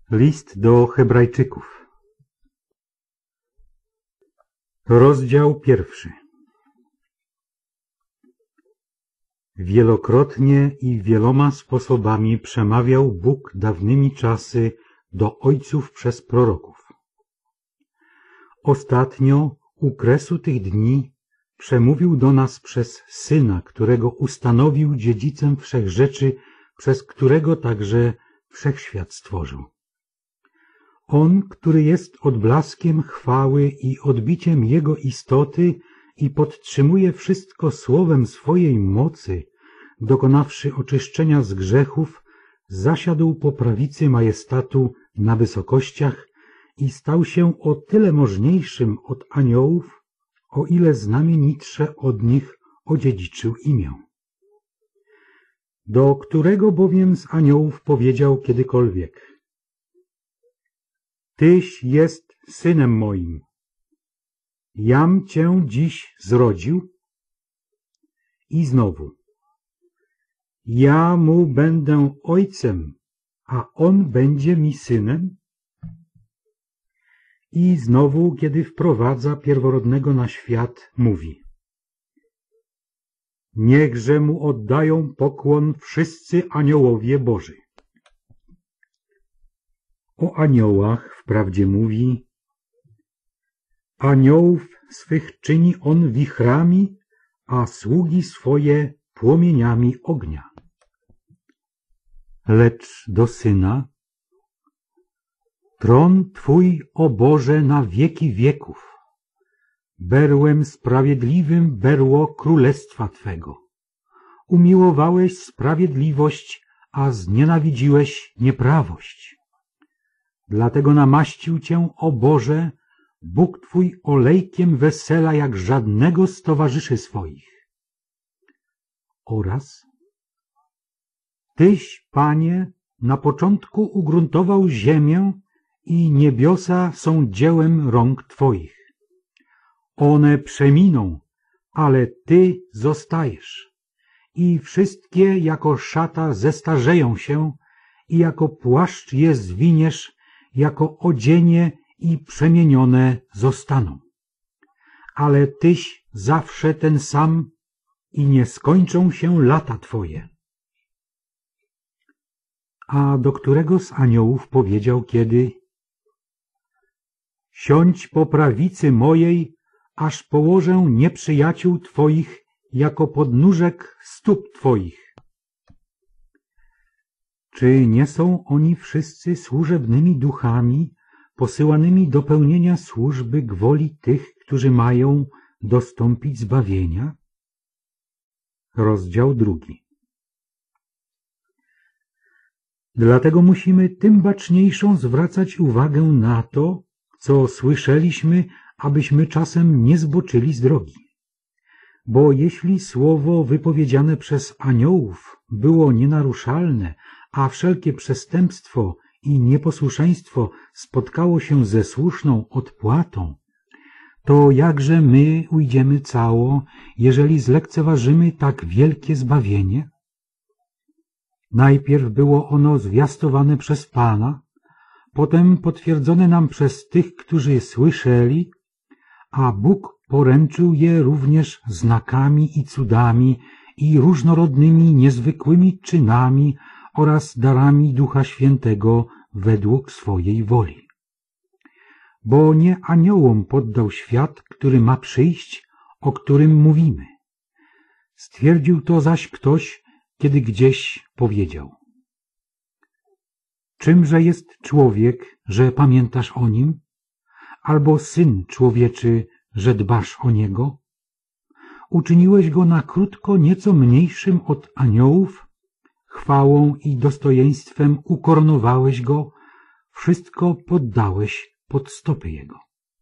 List do Hebrajczyków. Rozdział 1. Wielokrotnie i wieloma sposobami przemawiał Bóg dawnymi czasy do ojców przez proroków. Ostatnio, u kresu tych dni, przemówił do nas przez Syna, którego ustanowił dziedzicem wszechrzeczy, przez którego także wszechświat stworzył. On, który jest odblaskiem chwały i odbiciem Jego istoty i podtrzymuje wszystko słowem swojej mocy, dokonawszy oczyszczenia z grzechów, zasiadł po prawicy majestatu na wysokościach i stał się o tyle możniejszym od aniołów, o ile znamienitsze od nich odziedziczył imię. Do którego bowiem z aniołów powiedział kiedykolwiek: Tyś jest synem moim, jam cię dziś zrodził? I znowu: Ja mu będę ojcem, a on będzie mi synem? I znowu, kiedy wprowadza pierworodnego na świat, mówi: Niechże mu oddają pokłon wszyscy aniołowie Boży. O aniołach wprawdzie mówi: Aniołów swych czyni on wichrami, a sługi swoje płomieniami ognia. Lecz do Syna: Tron Twój, o Boże, na wieki wieków. Berłem sprawiedliwym berło królestwa Twego. Umiłowałeś sprawiedliwość, a znienawidziłeś nieprawość. Dlatego namaścił Cię, o Boże, Bóg Twój olejkiem wesela jak żadnego z towarzyszy swoich. Oraz: Tyś, Panie, na początku ugruntował ziemię i niebiosa są dziełem rąk Twoich. One przeminą, ale Ty zostajesz i wszystkie jako szata zestarzeją się i jako płaszcz je zwiniesz, jako odzienie i przemienione zostaną. Ale Tyś zawsze ten sam i nie skończą się lata Twoje. A do którego z aniołów powiedział kiedy: Siądź po prawicy mojej, aż położę nieprzyjaciół Twoich jako podnóżek stóp Twoich. Czy nie są oni wszyscy służebnymi duchami, posyłanymi do pełnienia służby gwoli tych, którzy mają dostąpić zbawienia? Rozdział 2. Dlatego musimy tym baczniejszą zwracać uwagę na to, co słyszeliśmy, abyśmy czasem nie zboczyli z drogi. Bo jeśli słowo wypowiedziane przez aniołów było nienaruszalne, a wszelkie przestępstwo i nieposłuszeństwo spotkało się ze słuszną odpłatą, to jakże my ujdziemy cało, jeżeli zlekceważymy tak wielkie zbawienie? Najpierw było ono zwiastowane przez Pana, potem potwierdzone nam przez tych, którzy je słyszeli, a Bóg poręczył je również znakami i cudami i różnorodnymi niezwykłymi czynami oraz darami Ducha Świętego według swojej woli. Bo nie aniołom poddał świat, który ma przyjść, o którym mówimy. Stwierdził to zaś ktoś, kiedy gdzieś powiedział: Czymże jest człowiek, że pamiętasz o nim? Albo syn człowieczy, że dbasz o niego? Uczyniłeś go na krótko nieco mniejszym od aniołów, chwałą i dostojeństwem ukoronowałeś go, wszystko poddałeś pod stopy jego.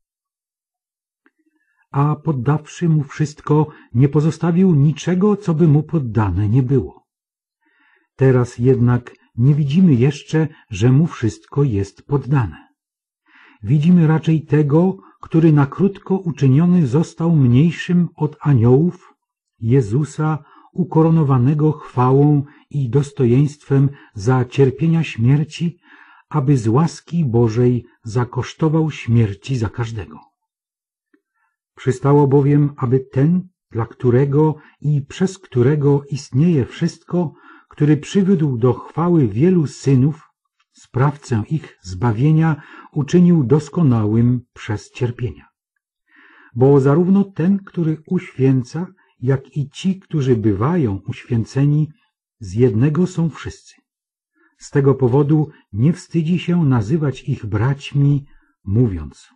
A poddawszy mu wszystko, nie pozostawił niczego, co by mu poddane nie było. Teraz jednak nie widzimy jeszcze, że mu wszystko jest poddane. Widzimy raczej tego, który na krótko uczyniony został mniejszym od aniołów, Jezusa ukoronowanego chwałą i dostojeństwem za cierpienia śmierci, aby z łaski Bożej zakosztował śmierci za każdego. Przystało bowiem, aby ten, dla którego i przez którego istnieje wszystko, który przywiódł do chwały wielu synów, sprawcę ich zbawienia uczynił doskonałym przez cierpienia. Bo zarówno ten, który uświęca, jak i ci, którzy bywają uświęceni, z jednego są wszyscy. Z tego powodu nie wstydzi się nazywać ich braćmi, mówiąc: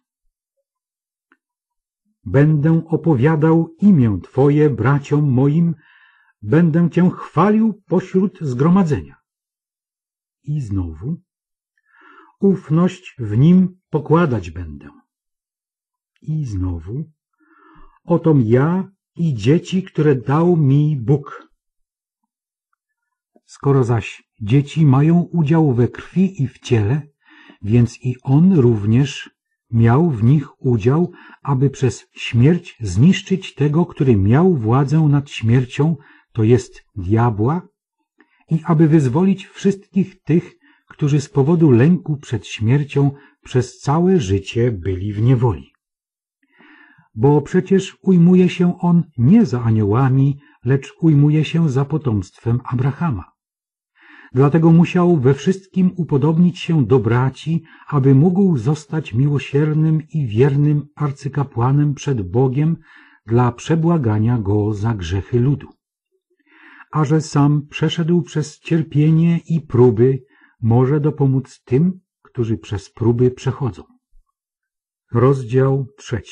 będę opowiadał imię Twoje braciom moim, będę Cię chwalił pośród zgromadzenia. I znowu: ufność w nim pokładać będę. I znowu: otom ja i dzieci, które dał mi Bóg. Skoro zaś dzieci mają udział we krwi i w ciele, więc i on również miał w nich udział, aby przez śmierć zniszczyć tego, który miał władzę nad śmiercią, to jest diabła, i aby wyzwolić wszystkich tych, którzy z powodu lęku przed śmiercią przez całe życie byli w niewoli. Bo przecież ujmuje się on nie za aniołami, lecz ujmuje się za potomstwem Abrahama. Dlatego musiał we wszystkim upodobnić się do braci, aby mógł zostać miłosiernym i wiernym arcykapłanem przed Bogiem dla przebłagania go za grzechy ludu. A że sam przeszedł przez cierpienie i próby, może dopomóc tym, którzy przez próby przechodzą. Rozdział 3.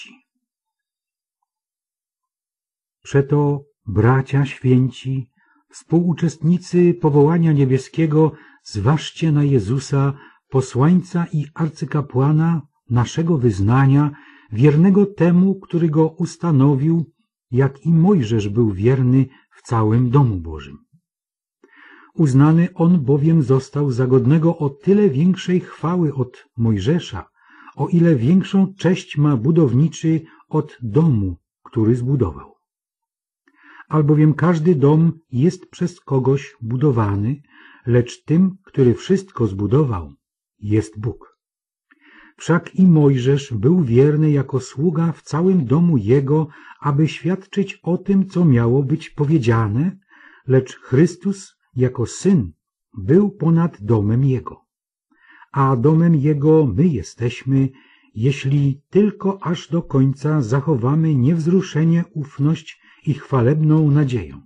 Przeto, bracia święci, współuczestnicy powołania niebieskiego, zważcie na Jezusa, posłańca i arcykapłana naszego wyznania, wiernego temu, który go ustanowił, jak i Mojżesz był wierny w całym domu Bożym. Uznany on bowiem został za godnego o tyle większej chwały od Mojżesza, o ile większą cześć ma budowniczy od domu, który zbudował. Albowiem każdy dom jest przez kogoś budowany, lecz tym, który wszystko zbudował, jest Bóg. Wszak i Mojżesz był wierny jako sługa w całym domu jego, aby świadczyć o tym, co miało być powiedziane, lecz Chrystus jako Syn był ponad domem jego. A domem jego my jesteśmy, jeśli tylko aż do końca zachowamy niewzruszenie ufność i chwalebną nadzieję.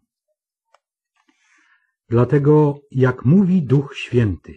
Dlatego, jak mówi Duch Święty: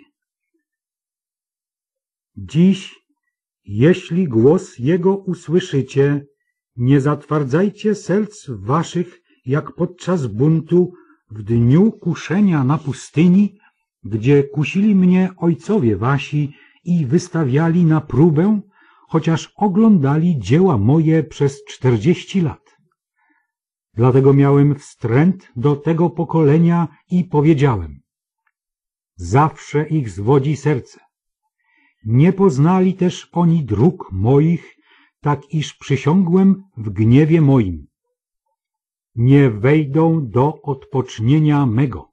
dziś, jeśli głos Jego usłyszycie, nie zatwardzajcie serc waszych, jak podczas buntu w dniu kuszenia na pustyni, gdzie kusili mnie ojcowie wasi i wystawiali na próbę, chociaż oglądali dzieła moje przez 40 lat. Dlatego miałem wstręt do tego pokolenia i powiedziałem: zawsze ich zwodzi serce. Nie poznali też oni dróg moich, tak iż przysiągłem w gniewie moim: nie wejdą do odpocznienia mego.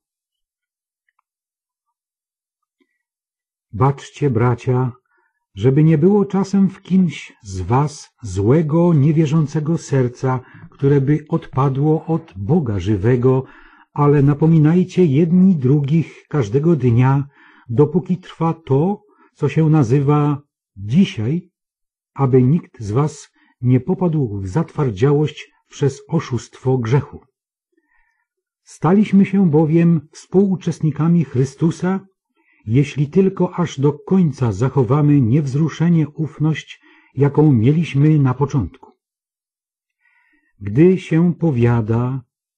Baczcie, bracia, żeby nie było czasem w kimś z was złego, niewierzącego serca, które by odpadło od Boga żywego, ale napominajcie jedni drugich każdego dnia, dopóki trwa to, co się nazywa dzisiaj, aby nikt z was nie popadł w zatwardziałość przez oszustwo grzechu. Staliśmy się bowiem współuczestnikami Chrystusa, jeśli tylko aż do końca zachowamy niewzruszenie ufność, jaką mieliśmy na początku. Gdy się powiada: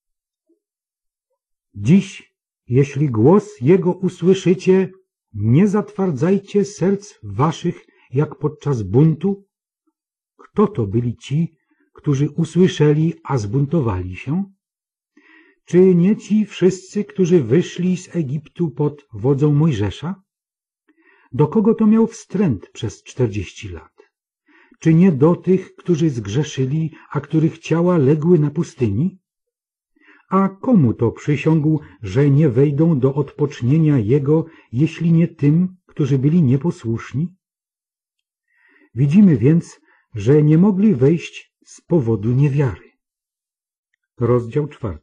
dziś, jeśli głos Jego usłyszycie, nie zatwardzajcie serc waszych, jak podczas buntu. Kto to byli ci, którzy usłyszeli, a zbuntowali się? Czy nie ci wszyscy, którzy wyszli z Egiptu pod wodzą Mojżesza? Do kogo to miał wstręt przez 40 lat? Czy nie do tych, którzy zgrzeszyli, a których ciała legły na pustyni? A komu to przysiągł, że nie wejdą do odpocznienia Jego, jeśli nie tym, którzy byli nieposłuszni? Widzimy więc, że nie mogli wejść z powodu niewiary. Rozdział 4.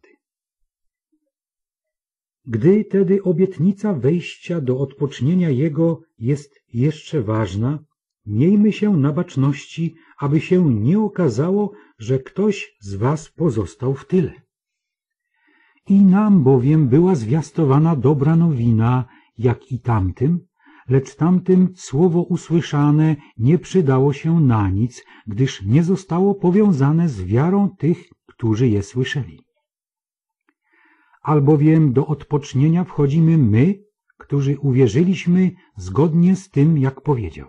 Gdy tedy obietnica wejścia do odpocznienia Jego jest jeszcze ważna, miejmy się na baczności, aby się nie okazało, że ktoś z was pozostał w tyle. I nam bowiem była zwiastowana dobra nowina, jak i tamtym, lecz tamtym słowo usłyszane nie przydało się na nic, gdyż nie zostało powiązane z wiarą tych, którzy je słyszeli. Albowiem do odpocznienia wchodzimy my, którzy uwierzyliśmy zgodnie z tym, jak powiedział.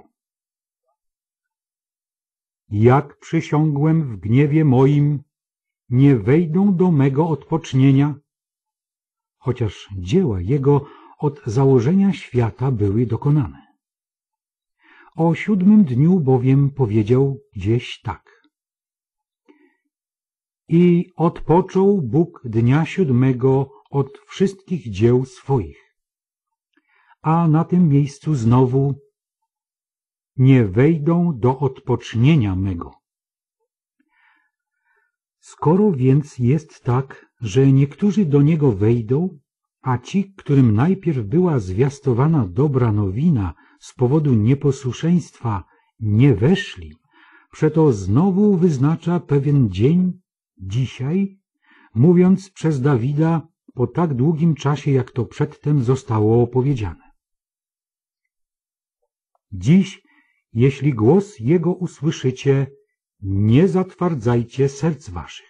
Jak przysiągłem w gniewie moim, nie wejdą do mego odpocznienia, chociaż dzieła Jego od założenia świata były dokonane. O 7. dniu bowiem powiedział gdzieś tak. I odpoczął Bóg dnia 7 od wszystkich dzieł swoich. A na tym miejscu znowu nie wejdą do odpocznienia mego. Skoro więc jest tak, że niektórzy do niego wejdą, a ci, którym najpierw była zwiastowana dobra nowina z powodu nieposłuszeństwa, nie weszli, przeto znowu wyznacza pewien dzień, dzisiaj, mówiąc przez Dawida po tak długim czasie, jak to przedtem zostało opowiedziane. Dziś, jeśli głos Jego usłyszycie, nie zatwardzajcie serc waszych.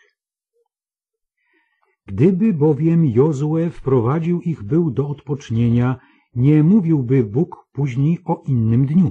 Gdyby bowiem Jozue wprowadził ich był do odpocznienia, nie mówiłby Bóg później o innym dniu.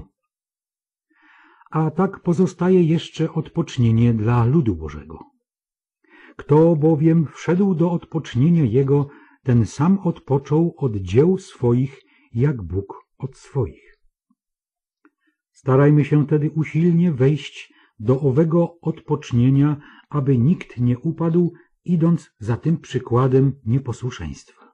A tak pozostaje jeszcze odpocznienie dla ludu Bożego. Kto bowiem wszedł do odpocznienia Jego, ten sam odpoczął od dzieł swoich, jak Bóg od swoich. Starajmy się tedy usilnie wejść do owego odpocznienia, aby nikt nie upadł, idąc za tym przykładem nieposłuszeństwa.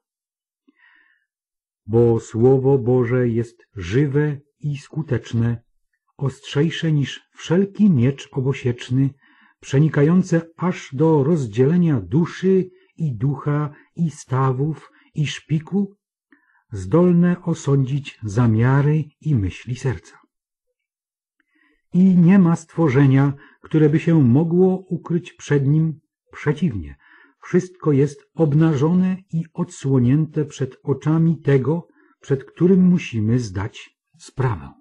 Bo Słowo Boże jest żywe i skuteczne, ostrzejsze niż wszelki miecz obosieczny, przenikające aż do rozdzielenia duszy i ducha i stawów i szpiku, zdolne osądzić zamiary i myśli serca. I nie ma stworzenia, które by się mogło ukryć przed nim. Przeciwnie, wszystko jest obnażone i odsłonięte przed oczami tego, przed którym musimy zdać sprawę.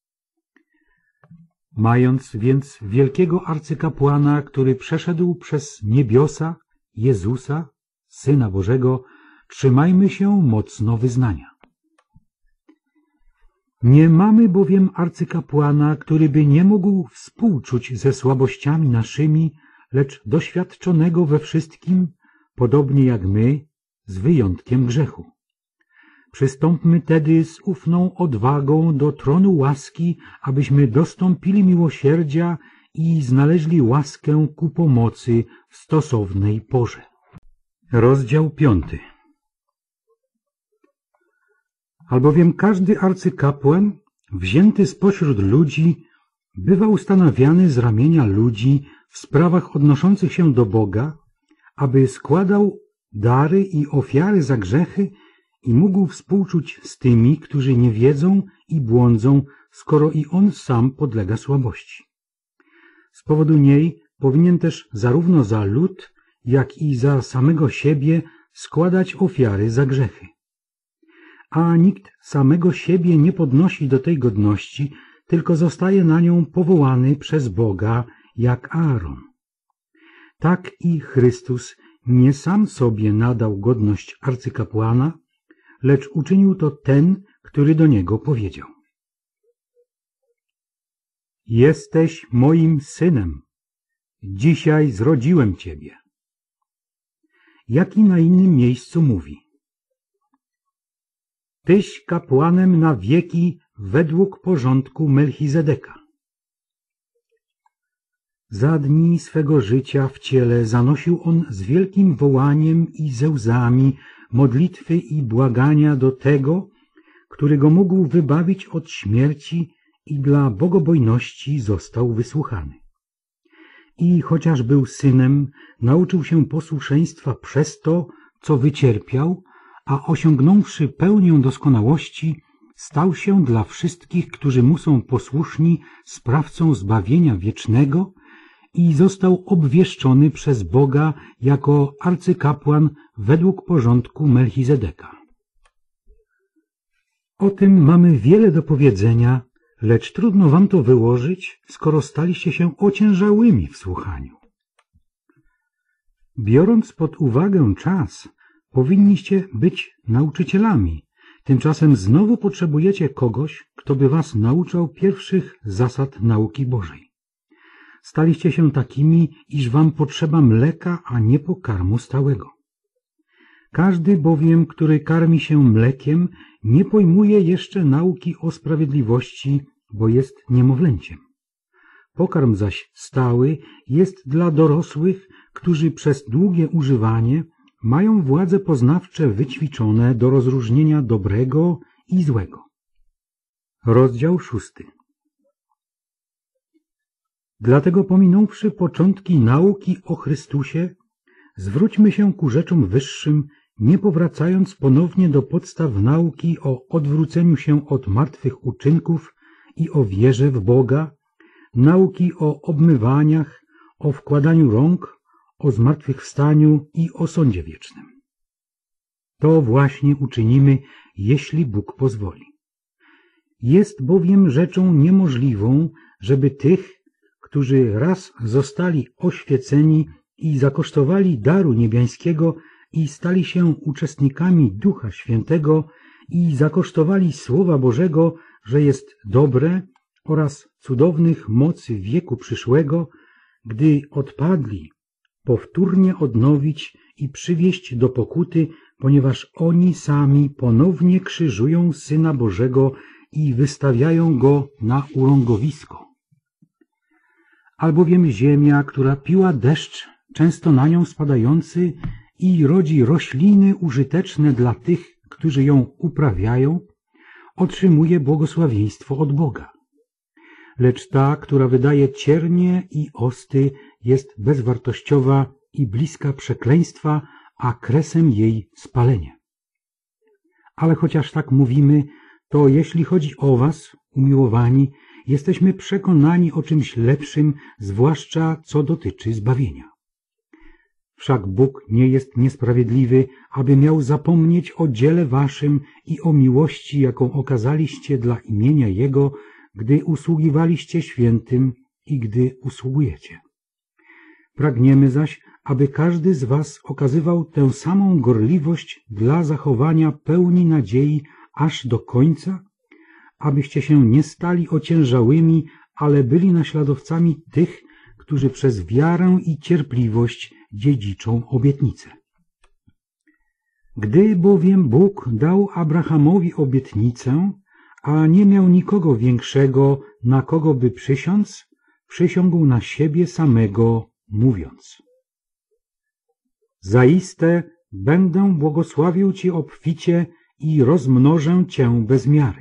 Mając więc wielkiego arcykapłana, który przeszedł przez niebiosa, Jezusa, Syna Bożego, trzymajmy się mocno wyznania. Nie mamy bowiem arcykapłana, który by nie mógł współczuć ze słabościami naszymi, lecz doświadczonego we wszystkim, podobnie jak my, z wyjątkiem grzechu. Przystąpmy tedy z ufną odwagą do tronu łaski, abyśmy dostąpili miłosierdzia i znaleźli łaskę ku pomocy w stosownej porze. Rozdział 5. Albowiem każdy arcykapłan, wzięty spośród ludzi, bywa ustanawiany z ramienia ludzi w sprawach odnoszących się do Boga, aby składał dary i ofiary za grzechy i mógł współczuć z tymi, którzy nie wiedzą i błądzą, skoro i on sam podlega słabości. Z powodu niej powinien też zarówno za lud, jak i za samego siebie składać ofiary za grzechy. A nikt samego siebie nie podnosi do tej godności, tylko zostaje na nią powołany przez Boga, jak Aaron. Tak i Chrystus nie sam sobie nadał godność arcykapłana, lecz uczynił to ten, który do niego powiedział. Jesteś moim synem, dzisiaj zrodziłem ciebie. Jak i na innym miejscu mówi. Tyś kapłanem na wieki według porządku Melchizedeka. Za dni swego życia w ciele zanosił on z wielkim wołaniem i ze łzami modlitwy i błagania do tego, który go mógł wybawić od śmierci i dla bogobojności został wysłuchany. I chociaż był synem, nauczył się posłuszeństwa przez to, co wycierpiał, a osiągnąwszy pełnię doskonałości, stał się dla wszystkich, którzy mu są posłuszni, sprawcą zbawienia wiecznego i został obwieszczony przez Boga jako arcykapłan według porządku Melchizedeka. O tym mamy wiele do powiedzenia, lecz trudno wam to wyłożyć, skoro staliście się ociężałymi w słuchaniu. Biorąc pod uwagę czas, powinniście być nauczycielami, tymczasem znowu potrzebujecie kogoś, kto by was nauczał pierwszych zasad nauki Bożej. Staliście się takimi, iż wam potrzeba mleka, a nie pokarmu stałego. Każdy bowiem, który karmi się mlekiem, nie pojmuje jeszcze nauki o sprawiedliwości, bo jest niemowlęciem. Pokarm zaś stały jest dla dorosłych, którzy przez długie używanie mają władze poznawcze wyćwiczone do rozróżnienia dobrego i złego. Rozdział 6. Dlatego pominąwszy początki nauki o Chrystusie, zwróćmy się ku rzeczom wyższym, nie powracając ponownie do podstaw nauki o odwróceniu się od martwych uczynków i o wierze w Boga, nauki o obmywaniach, o wkładaniu rąk, o zmartwychwstaniu i o sądzie wiecznym. To właśnie uczynimy, jeśli Bóg pozwoli. Jest bowiem rzeczą niemożliwą, żeby tych, którzy raz zostali oświeceni i zakosztowali daru niebiańskiego i stali się uczestnikami Ducha Świętego i zakosztowali Słowa Bożego, że jest dobre, oraz cudownych mocy wieku przyszłego, gdy odpadli, powtórnie odnowić i przywieść do pokuty, ponieważ oni sami ponownie krzyżują Syna Bożego i wystawiają Go na urągowisko. Albowiem ziemia, która piła deszcz, często na nią spadający i rodzi rośliny użyteczne dla tych, którzy ją uprawiają, otrzymuje błogosławieństwo od Boga. Lecz ta, która wydaje ciernie i osty, jest bezwartościowa i bliska przekleństwa, a kresem jej spalenie. Ale chociaż tak mówimy, to jeśli chodzi o was, umiłowani, jesteśmy przekonani o czymś lepszym, zwłaszcza co dotyczy zbawienia. Wszak Bóg nie jest niesprawiedliwy, aby miał zapomnieć o dziele waszym i o miłości, jaką okazaliście dla imienia Jego, gdy usługiwaliście świętym i gdy usługujecie. Pragniemy zaś, aby każdy z was okazywał tę samą gorliwość dla zachowania pełni nadziei aż do końca, abyście się nie stali ociężałymi, ale byli naśladowcami tych, którzy przez wiarę i cierpliwość dziedziczą obietnicę. Gdy bowiem Bóg dał Abrahamowi obietnicę, a nie miał nikogo większego, na kogo by przysiąc, przysiągł na siebie samego, mówiąc: zaiste będę błogosławił Ci obficie i rozmnożę Cię bez miary.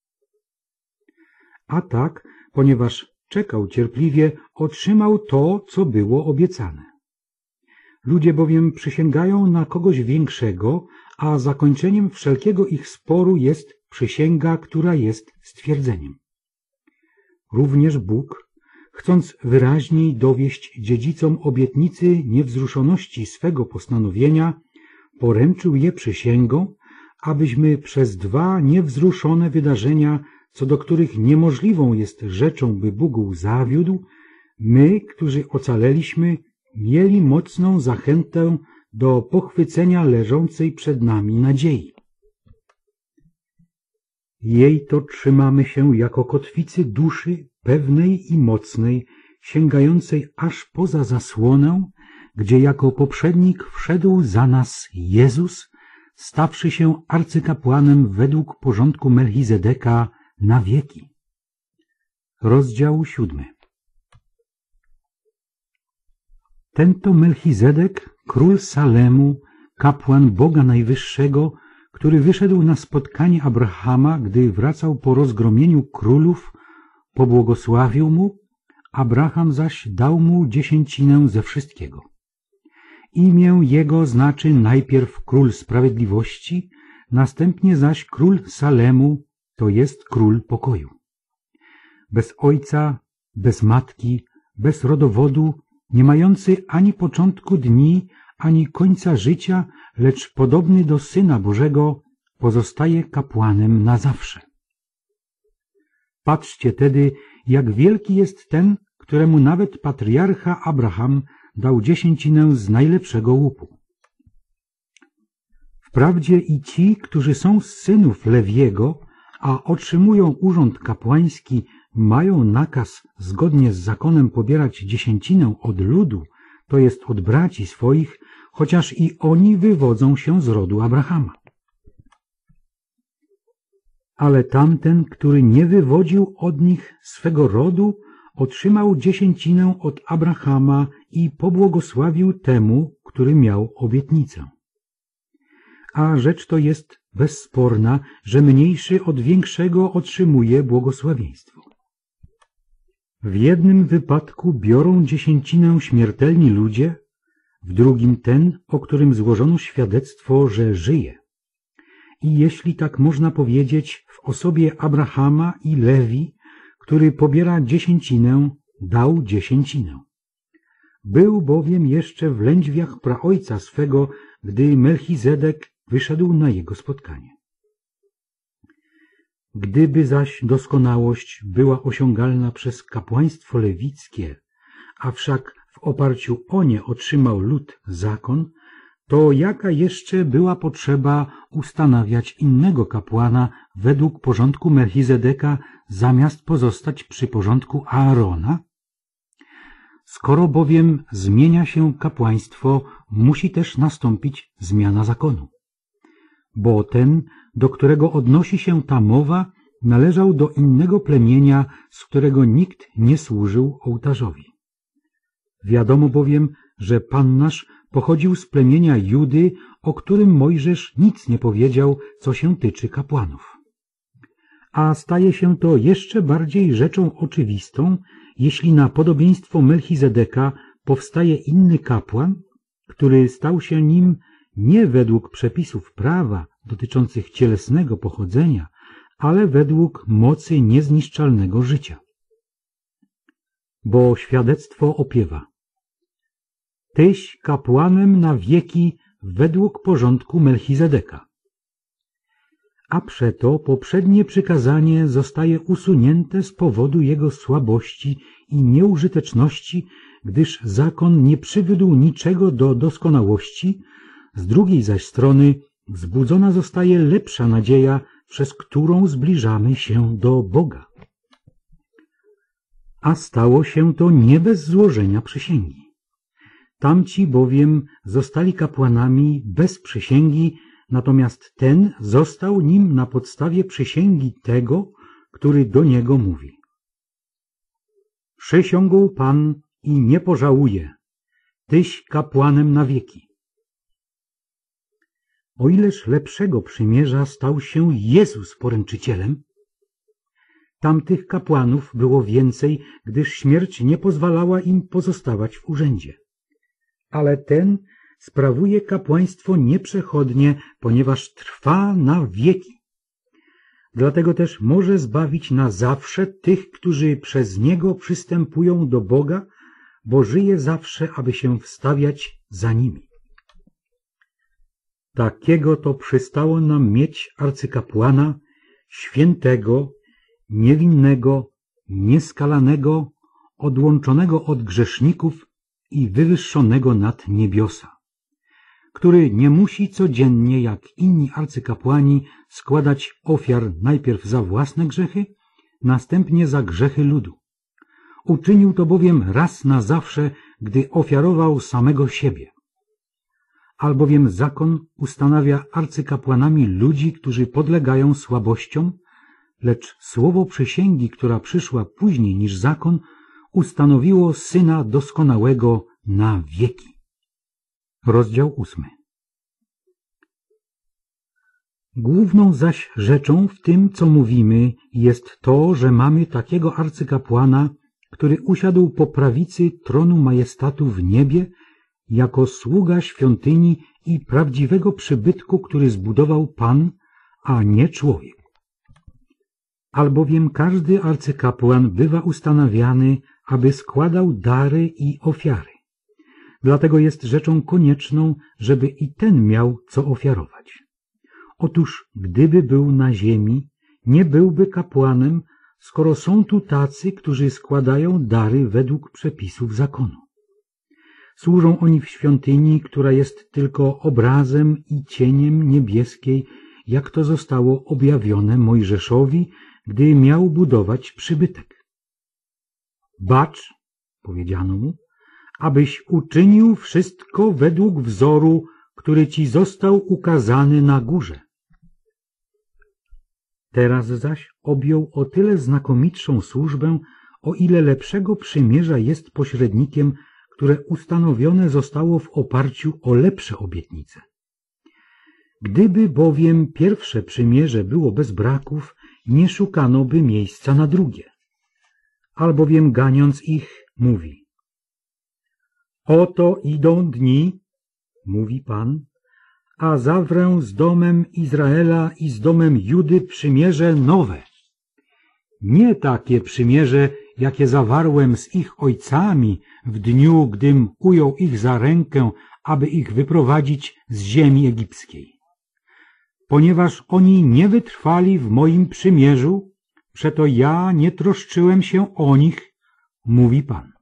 A tak, ponieważ czekał cierpliwie, otrzymał to, co było obiecane. Ludzie bowiem przysięgają na kogoś większego, a zakończeniem wszelkiego ich sporu jest przysięga, która jest stwierdzeniem. Również Bóg, chcąc wyraźniej dowieść dziedzicom obietnicy niewzruszoności swego postanowienia, poręczył je przysięgą, abyśmy przez dwa niewzruszone wydarzenia, co do których niemożliwą jest rzeczą, by Bóg zawiódł, my, którzy ocaleliśmy, mieli mocną zachętę do pochwycenia leżącej przed nami nadziei. Jej to trzymamy się jako kotwicy duszy pewnej i mocnej, sięgającej aż poza zasłonę, gdzie jako poprzednik wszedł za nas Jezus, stawszy się arcykapłanem według porządku Melchizedeka na wieki. Rozdział 7. Ten to Melchizedek, król Salemu, kapłan Boga Najwyższego, który wyszedł na spotkanie Abrahama, gdy wracał po rozgromieniu królów, pobłogosławił mu, Abraham zaś dał mu 10% ze wszystkiego. Imię jego znaczy najpierw Król Sprawiedliwości, następnie zaś Król Salemu, to jest Król Pokoju. Bez ojca, bez matki, bez rodowodu, nie mający ani początku dni, ani końca życia, lecz podobny do Syna Bożego, pozostaje kapłanem na zawsze. Patrzcie tedy, jak wielki jest ten, któremu nawet patriarcha Abraham dał 10% z najlepszego łupu. Wprawdzie i ci, którzy są z synów Lewiego, a otrzymują urząd kapłański, mają nakaz zgodnie z zakonem pobierać 10% od ludu, to jest od braci swoich, chociaż i oni wywodzą się z rodu Abrahama. Ale tamten, który nie wywodził od nich swego rodu, otrzymał 10% od Abrahama i pobłogosławił temu, który miał obietnicę. A rzecz to jest bezsporna, że mniejszy od większego otrzymuje błogosławieństwo. W jednym wypadku biorą 10% śmiertelni ludzie, w drugim ten, o którym złożono świadectwo, że żyje. I jeśli tak można powiedzieć, w osobie Abrahama i Lewi, który pobiera 10%, dał 10%. Był bowiem jeszcze w lędźwiach praojca swego, gdy Melchizedek wyszedł na jego spotkanie. Gdyby zaś doskonałość była osiągalna przez kapłaństwo lewickie, a wszak w oparciu o nie otrzymał lud zakon, to jaka jeszcze była potrzeba ustanawiać innego kapłana według porządku Melchizedeka, zamiast pozostać przy porządku Aarona? Skoro bowiem zmienia się kapłaństwo, musi też nastąpić zmiana zakonu. Bo ten, do którego odnosi się ta mowa, należał do innego plemienia, z którego nikt nie służył ołtarzowi. Wiadomo bowiem, że Pan nasz pochodził z plemienia Judy, o którym Mojżesz nic nie powiedział, co się tyczy kapłanów. A staje się to jeszcze bardziej rzeczą oczywistą, jeśli na podobieństwo Melchizedeka powstaje inny kapłan, który stał się nim nie według przepisów prawa dotyczących cielesnego pochodzenia, ale według mocy niezniszczalnego życia. Bo świadectwo opiewa: Tyś kapłanem na wieki według porządku Melchizedeka. A przeto poprzednie przykazanie zostaje usunięte z powodu jego słabości i nieużyteczności, gdyż zakon nie przywiódł niczego do doskonałości, z drugiej zaś strony wzbudzona zostaje lepsza nadzieja, przez którą zbliżamy się do Boga. A stało się to nie bez złożenia przysięgi. Tamci bowiem zostali kapłanami bez przysięgi, natomiast ten został nim na podstawie przysięgi tego, który do niego mówi: Przysiągł Pan i nie pożałuje, tyś kapłanem na wieki. O ileż lepszego przymierza stał się Jezus poręczycielem? Tamtych kapłanów było więcej, gdyż śmierć nie pozwalała im pozostawać w urzędzie. Ale ten sprawuje kapłaństwo nieprzechodnie, ponieważ trwa na wieki. Dlatego też może zbawić na zawsze tych, którzy przez niego przystępują do Boga, bo żyje zawsze, aby się wstawiać za nimi. Takiego to przystało nam mieć arcykapłana, świętego, niewinnego, nieskalanego, odłączonego od grzeszników i wywyższonego nad niebiosa, który nie musi codziennie, jak inni arcykapłani, składać ofiar najpierw za własne grzechy, następnie za grzechy ludu. Uczynił to bowiem raz na zawsze, gdy ofiarował samego siebie. Albowiem zakon ustanawia arcykapłanami ludzi, którzy podlegają słabościom, lecz słowo przysięgi, która przyszła później niż zakon, ustanowiło Syna Doskonałego na wieki. Rozdział 8. Główną zaś rzeczą w tym, co mówimy, jest to, że mamy takiego arcykapłana, który usiadł po prawicy tronu majestatu w niebie, jako sługa świątyni i prawdziwego przybytku, który zbudował Pan, a nie człowiek. Albowiem każdy arcykapłan bywa ustanawiany, aby składał dary i ofiary. Dlatego jest rzeczą konieczną, żeby i ten miał co ofiarować. Otóż, gdyby był na ziemi, nie byłby kapłanem, skoro są tu tacy, którzy składają dary według przepisów zakonu. Służą oni w świątyni, która jest tylko obrazem i cieniem niebieskiej, jak to zostało objawione Mojżeszowi, gdy miał budować przybytek. Bacz, powiedziano mu, abyś uczynił wszystko według wzoru, który ci został ukazany na górze. Teraz zaś objął o tyle znakomitszą służbę, o ile lepszego przymierza jest pośrednikiem, które ustanowione zostało w oparciu o lepsze obietnice. Gdyby bowiem pierwsze przymierze było bez braków, nie szukano by miejsca na drugie. Albowiem ganiąc ich, mówi: oto idą dni, mówi Pan, a zawrę z domem Izraela i z domem Judy przymierze nowe. Nie takie przymierze, jakie zawarłem z ich ojcami w dniu, gdym ujął ich za rękę, aby ich wyprowadzić z ziemi egipskiej. Ponieważ oni nie wytrwali w moim przymierzu, przeto ja nie troszczyłem się o nich, mówi Pan.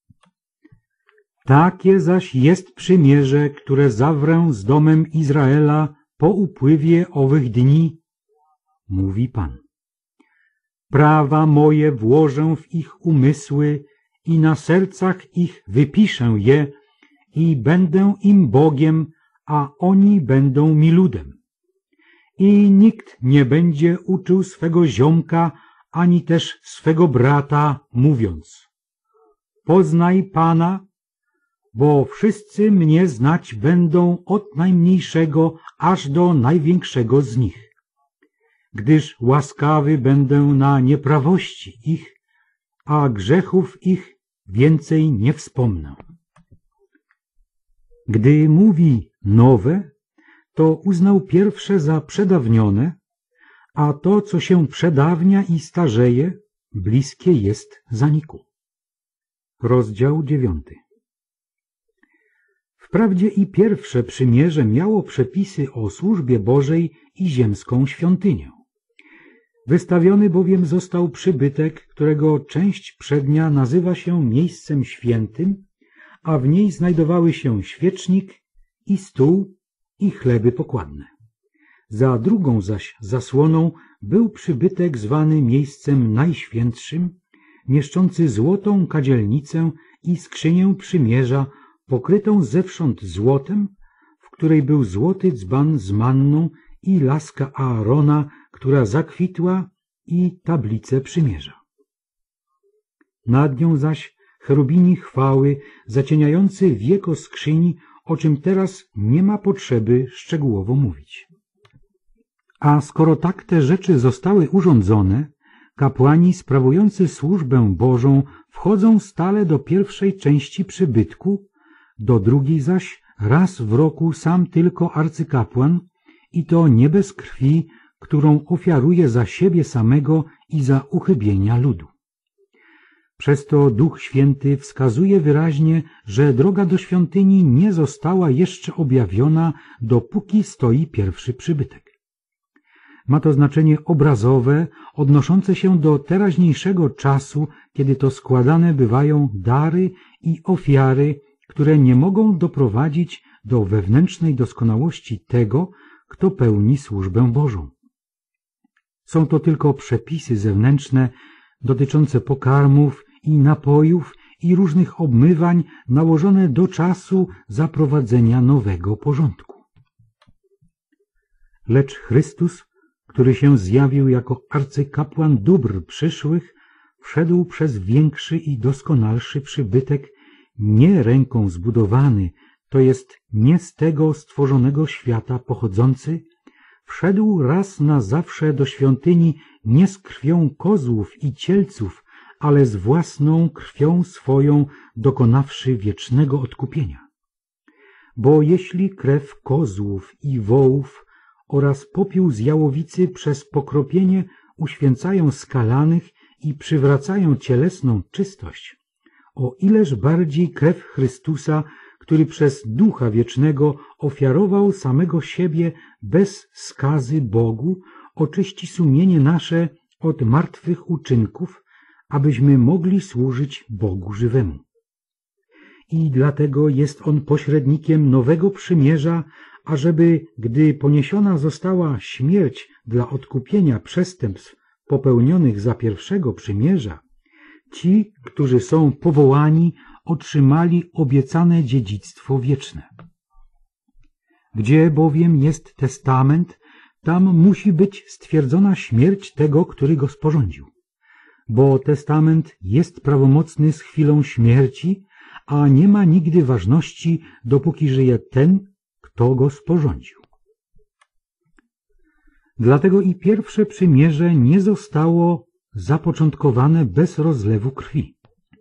Takie zaś jest przymierze, które zawrę z domem Izraela po upływie owych dni, mówi Pan. Prawa moje włożę w ich umysły i na sercach ich wypiszę je i będę im Bogiem, a oni będą mi ludem. I nikt nie będzie uczył swego ziomka, ani też swego brata, mówiąc: poznaj Pana, bo wszyscy mnie znać będą od najmniejszego aż do największego z nich. Gdyż łaskawy będę na nieprawości ich, a grzechów ich więcej nie wspomnę. Gdy mówi nowe, to uznał pierwsze za przedawnione, a to, co się przedawnia i starzeje, bliskie jest zaniku. Rozdział 9. Wprawdzie i pierwsze przymierze miało przepisy o służbie Bożej i ziemską świątynię. Wystawiony bowiem został przybytek, którego część przednia nazywa się miejscem świętym, a w niej znajdowały się świecznik i stół i chleby pokładne. Za drugą zaś zasłoną był przybytek zwany miejscem najświętszym, mieszczący złotą kadzielnicę i skrzynię przymierza, pokrytą zewsząd złotem, w której był złoty dzban z manną i laska Aarona, która zakwitła, i tablicę przymierza. Nad nią zaś cherubini chwały, zacieniający wieko skrzyni, o czym teraz nie ma potrzeby szczegółowo mówić. A skoro tak te rzeczy zostały urządzone, kapłani sprawujący służbę Bożą wchodzą stale do pierwszej części przybytku, do drugiej zaś raz w roku sam tylko arcykapłan, i to nie bez krwi, którą ofiaruje za siebie samego i za uchybienia ludu. Przez to Duch Święty wskazuje wyraźnie, że droga do świątyni nie została jeszcze objawiona, dopóki stoi pierwszy przybytek. Ma to znaczenie obrazowe, odnoszące się do teraźniejszego czasu, kiedy to składane bywają dary i ofiary, które nie mogą doprowadzić do wewnętrznej doskonałości tego, kto pełni służbę Bożą. Są to tylko przepisy zewnętrzne dotyczące pokarmów i napojów i różnych obmywań nałożone do czasu zaprowadzenia nowego porządku. Lecz Chrystus, który się zjawił jako arcykapłan dóbr przyszłych, wszedł przez większy i doskonalszy przybytek, nie ręką zbudowany, to jest nie z tego stworzonego świata pochodzący, wszedł raz na zawsze do świątyni nie z krwią kozłów i cielców, ale z własną krwią swoją, dokonawszy wiecznego odkupienia. Bo jeśli krew kozłów i wołów oraz popiół z jałowicy przez pokropienie uświęcają skalanych i przywracają cielesną czystość, o ileż bardziej krew Chrystusa, który przez Ducha Wiecznego ofiarował samego siebie bez skazy Bogu, oczyści sumienie nasze od martwych uczynków, abyśmy mogli służyć Bogu żywemu. I dlatego jest On pośrednikiem nowego przymierza, ażeby, gdy poniesiona została śmierć dla odkupienia przestępstw popełnionych za pierwszego przymierza, ci, którzy są powołani, otrzymali obiecane dziedzictwo wieczne. Gdzie bowiem jest testament, tam musi być stwierdzona śmierć tego, który go sporządził. Bo testament jest prawomocny z chwilą śmierci, a nie ma nigdy ważności, dopóki żyje ten, kto go sporządził. Dlatego i pierwsze przymierze nie zostało zapoczątkowane bez rozlewu krwi.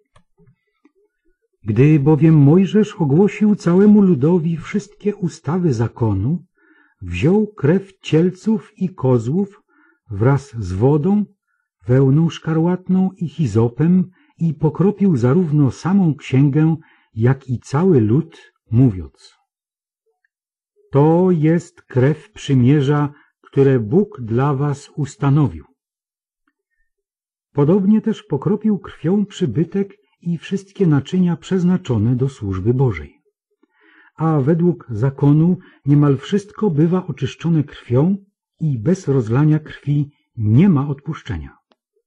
Gdy bowiem Mojżesz ogłosił całemu ludowi wszystkie ustawy zakonu, wziął krew cielców i kozłów wraz z wodą, wełną szkarłatną i hizopem i pokropił zarówno samą księgę, jak i cały lud, mówiąc: to jest krew przymierza, które Bóg dla was ustanowił. Podobnie też pokropił krwią przybytek i wszystkie naczynia przeznaczone do służby Bożej. A według zakonu niemal wszystko bywa oczyszczone krwią i bez rozlania krwi nie ma odpuszczenia.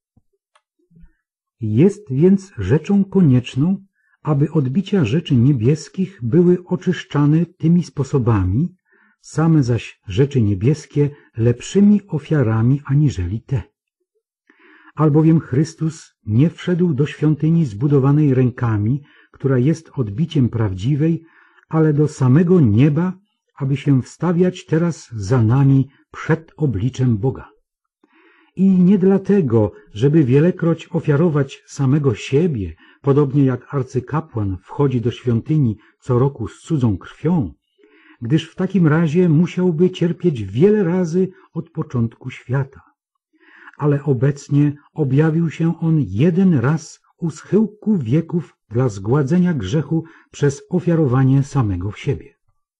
Jest więc rzeczą konieczną, aby odbicia rzeczy niebieskich były oczyszczane tymi sposobami, same zaś rzeczy niebieskie lepszymi ofiarami aniżeli te. Albowiem Chrystus nie wszedł do świątyni zbudowanej rękami, która jest odbiciem prawdziwej, ale do samego nieba, aby się wstawiać teraz za nami przed obliczem Boga. I nie dlatego, żeby wielekroć ofiarować samego siebie, podobnie jak arcykapłan wchodzi do świątyni co roku z cudzą krwią, gdyż w takim razie musiałby cierpieć wiele razy od początku świata. Ale obecnie objawił się on jeden raz u schyłku wieków dla zgładzenia grzechu przez ofiarowanie samego w siebie.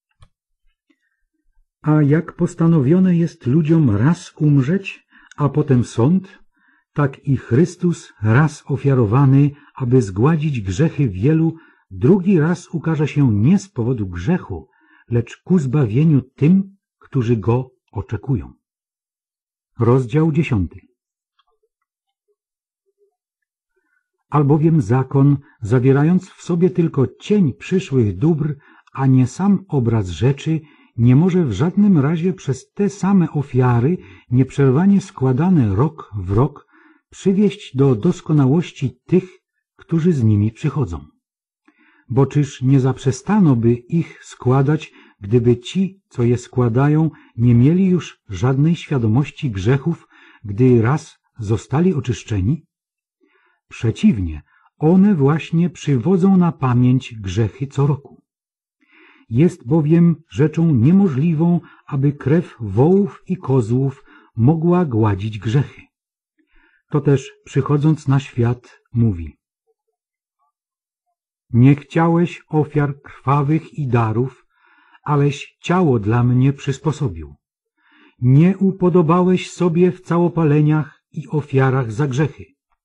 A jak postanowione jest ludziom raz umrzeć, a potem sąd, tak i Chrystus raz ofiarowany, aby zgładzić grzechy wielu, drugi raz ukaże się nie z powodu grzechu, lecz ku zbawieniu tym, którzy go oczekują. Rozdział 10. Albowiem zakon, zawierając w sobie tylko cień przyszłych dóbr, a nie sam obraz rzeczy, nie może w żadnym razie przez te same ofiary, nieprzerwanie składane rok w rok, przywieść do doskonałości tych, którzy z nimi przychodzą. Bo czyż nie zaprzestano by ich składać, gdyby ci, co je składają, nie mieli już żadnej świadomości grzechów, gdy raz zostali oczyszczeni? Przeciwnie, one właśnie przywodzą na pamięć grzechy co roku. Jest bowiem rzeczą niemożliwą, aby krew wołów i kozłów mogła gładzić grzechy. To też, przychodząc na świat, mówi: nie chciałeś ofiar krwawych i darów, aleś ciało dla mnie przysposobił. Nie upodobałeś sobie w całopaleniach i ofiarach za grzechy.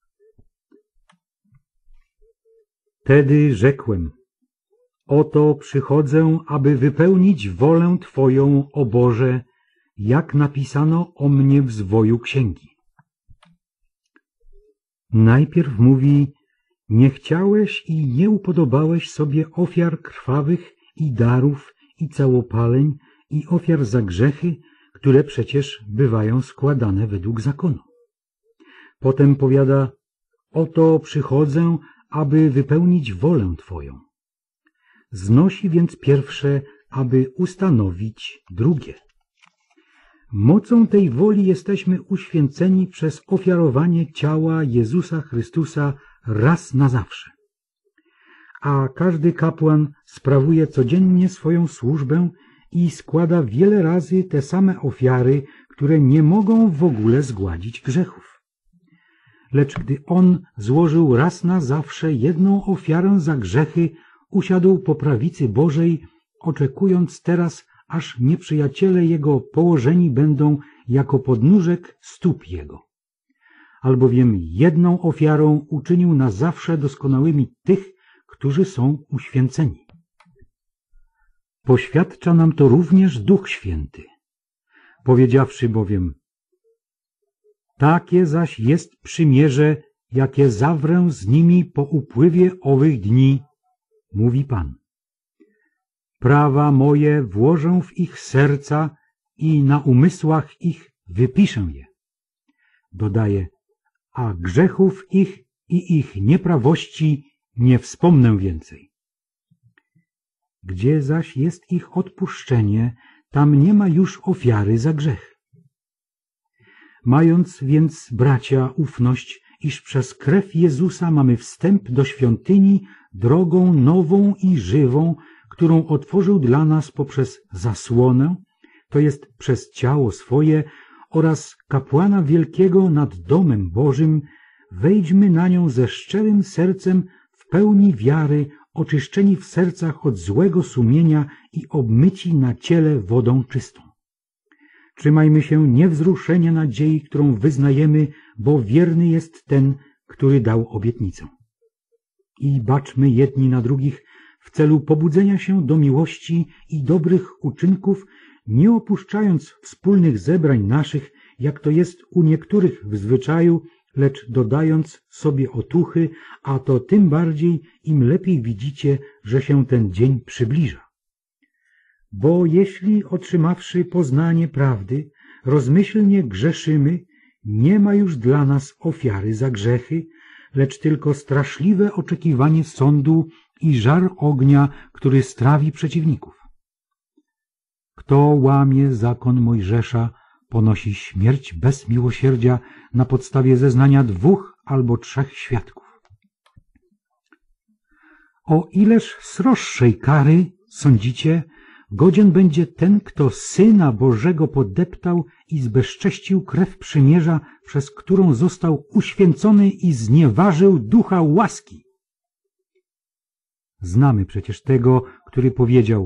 Wtedy rzekłem: oto przychodzę, aby wypełnić wolę Twoją, o Boże, jak napisano o mnie w zwoju księgi. Najpierw mówi: nie chciałeś i nie upodobałeś sobie ofiar krwawych i darów i całopaleń i ofiar za grzechy, które przecież bywają składane według zakonu. Potem powiada: oto przychodzę, aby wypełnić wolę Twoją. Znosi więc pierwsze, aby ustanowić drugie. Mocą tej woli jesteśmy uświęceni przez ofiarowanie ciała Jezusa Chrystusa raz na zawsze. A każdy kapłan sprawuje codziennie swoją służbę i składa wiele razy te same ofiary, które nie mogą w ogóle zgładzić grzechów. Lecz gdy on złożył raz na zawsze jedną ofiarę za grzechy, usiadł po prawicy Bożej, oczekując teraz, aż nieprzyjaciele jego położeni będą jako podnóżek stóp jego. Albowiem jedną ofiarą uczynił na zawsze doskonałymi tych, którzy są uświęceni. Poświadcza nam to również Duch Święty, powiedziawszy bowiem: takie zaś jest przymierze, jakie zawrę z nimi po upływie owych dni, mówi Pan. Prawa moje włożę w ich serca i na umysłach ich wypiszę je. Dodaje: a grzechów ich i ich nieprawości nie wspomnę więcej. Gdzie zaś jest ich odpuszczenie, tam nie ma już ofiary za grzech. Mając więc, bracia, ufność, iż przez krew Jezusa mamy wstęp do świątyni drogą nową i żywą, którą otworzył dla nas poprzez zasłonę, to jest przez ciało swoje, oraz kapłana wielkiego nad domem Bożym, wejdźmy na nią ze szczerym sercem w pełni wiary, oczyszczeni w sercach od złego sumienia i obmyci na ciele wodą czystą. Trzymajmy się niewzruszenia nadziei, którą wyznajemy, bo wierny jest ten, który dał obietnicę. I baczmy jedni na drugich w celu pobudzenia się do miłości i dobrych uczynków, nie opuszczając wspólnych zebrań naszych, jak to jest u niektórych w zwyczaju, lecz dodając sobie otuchy, a to tym bardziej, im lepiej widzicie, że się ten dzień przybliża. Bo jeśli, otrzymawszy poznanie prawdy, rozmyślnie grzeszymy, nie ma już dla nas ofiary za grzechy, lecz tylko straszliwe oczekiwanie sądu i żar ognia, który strawi przeciwników. Kto łamie zakon Mojżesza, ponosi śmierć bez miłosierdzia na podstawie zeznania 2 albo 3 świadków. O ileż sroższej kary, sądzicie, godzien będzie ten, kto Syna Bożego podeptał i zbezcześcił krew przymierza, przez którą został uświęcony i znieważył ducha łaski. Znamy przecież tego, który powiedział: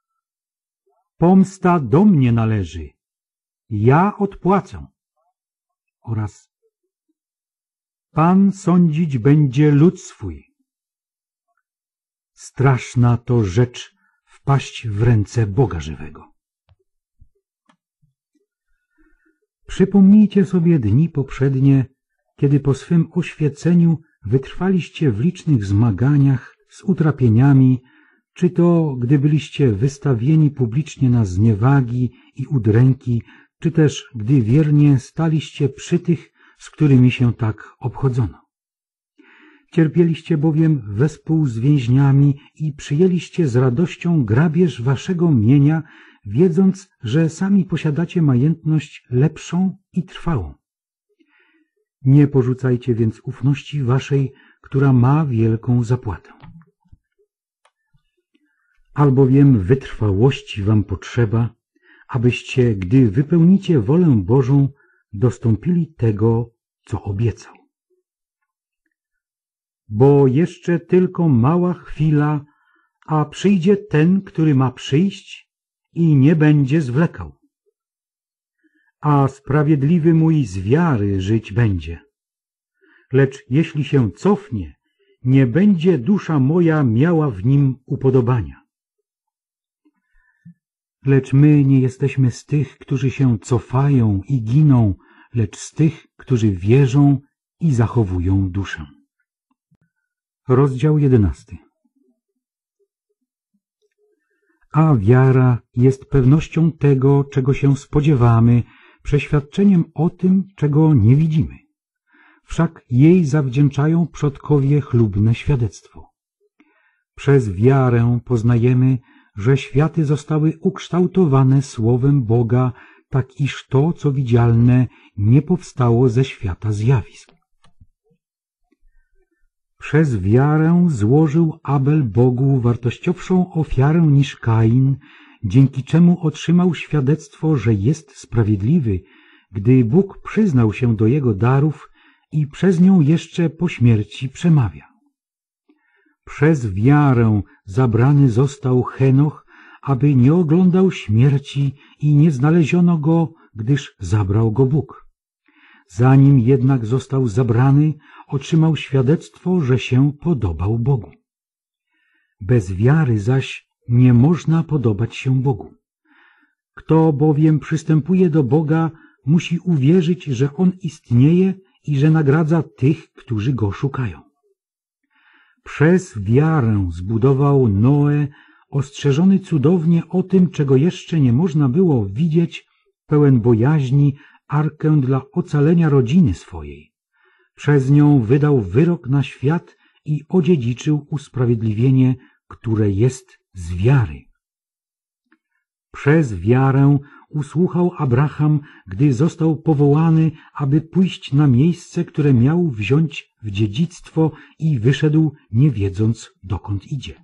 pomsta do mnie należy, ja odpłacę. Oraz: Pan sądzić będzie lud swój. Straszna to rzecz wpaść w ręce Boga żywego. Przypomnijcie sobie dni poprzednie, kiedy po swym oświeceniu wytrwaliście w licznych zmaganiach z utrapieniami, czy to gdy byliście wystawieni publicznie na zniewagi i udręki, czy też gdy wiernie staliście przy tych, z którymi się tak obchodzono. Cierpieliście bowiem wespół z więźniami i przyjęliście z radością grabież waszego mienia, wiedząc, że sami posiadacie majętność lepszą i trwałą. Nie porzucajcie więc ufności waszej, która ma wielką zapłatę. Albowiem wytrwałości wam potrzeba, abyście, gdy wypełnicie wolę Bożą, dostąpili tego, co obiecał. Bo jeszcze tylko mała chwila, a przyjdzie ten, który ma przyjść i nie będzie zwlekał. A sprawiedliwy mój z wiary żyć będzie. Lecz jeśli się cofnie, nie będzie dusza moja miała w nim upodobania. Lecz my nie jesteśmy z tych, którzy się cofają i giną, lecz z tych, którzy wierzą i zachowują duszę. Rozdział 11. A wiara jest pewnością tego, czego się spodziewamy, przeświadczeniem o tym, czego nie widzimy. Wszak jej zawdzięczają przodkowie chlubne świadectwo. Przez wiarę poznajemy, że światy zostały ukształtowane słowem Boga, tak iż to, co widzialne, nie powstało ze świata zjawisk. Przez wiarę złożył Abel Bogu wartościowszą ofiarę niż Kain, dzięki czemu otrzymał świadectwo, że jest sprawiedliwy, gdy Bóg przyznał się do jego darów i przez nią jeszcze po śmierci przemawia. Przez wiarę zabrany został Henoch, aby nie oglądał śmierci i nie znaleziono go, gdyż zabrał go Bóg. Zanim jednak został zabrany, otrzymał świadectwo, że się podobał Bogu. Bez wiary zaś nie można podobać się Bogu. Kto bowiem przystępuje do Boga, musi uwierzyć, że On istnieje i że nagradza tych, którzy Go szukają. Przez wiarę zbudował Noe, ostrzeżony cudownie o tym, czego jeszcze nie można było widzieć, pełen bojaźni, arkę dla ocalenia rodziny swojej. Przez nią wydał wyrok na świat i odziedziczył usprawiedliwienie, które jest z wiary. Przez wiarę usłuchał Abraham, gdy został powołany, aby pójść na miejsce, które miał wziąć w dziedzictwo i wyszedł, nie wiedząc, dokąd idzie.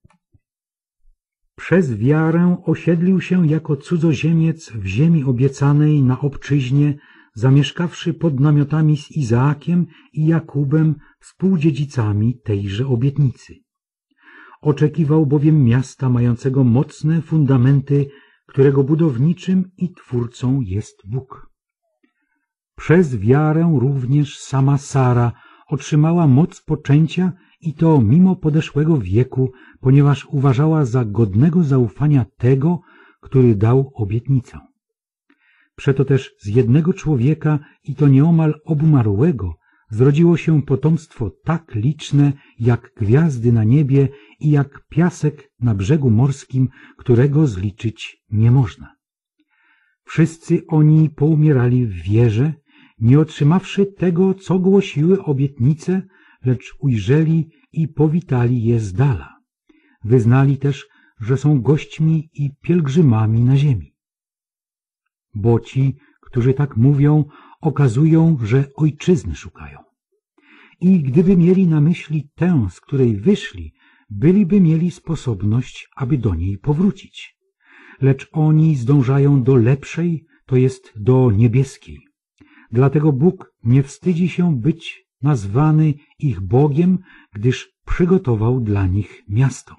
Przez wiarę osiedlił się jako cudzoziemiec w ziemi obiecanej na obczyźnie, zamieszkawszy pod namiotami z Izaakiem i Jakubem, współdziedzicami tejże obietnicy. Oczekiwał bowiem miasta mającego mocne fundamenty, którego budowniczym i twórcą jest Bóg. Przez wiarę również sama Sara otrzymała moc poczęcia i to mimo podeszłego wieku, ponieważ uważała za godnego zaufania tego, który dał obietnicę. Przeto też z jednego człowieka, i to nieomal obumarłego, zrodziło się potomstwo tak liczne, jak gwiazdy na niebie i jak piasek na brzegu morskim, którego zliczyć nie można. Wszyscy oni poumierali w wierze, nie otrzymawszy tego, co głosiły obietnice, lecz ujrzeli i powitali je z dala. Wyznali też, że są gośćmi i pielgrzymami na ziemi. Bo ci, którzy tak mówią, okazują, że ojczyzny szukają. I gdyby mieli na myśli tę, z której wyszli, byliby mieli sposobność, aby do niej powrócić. Lecz oni zdążają do lepszej, to jest do niebieskiej. Dlatego Bóg nie wstydzi się być nazwany ich Bogiem, gdyż przygotował dla nich miasto.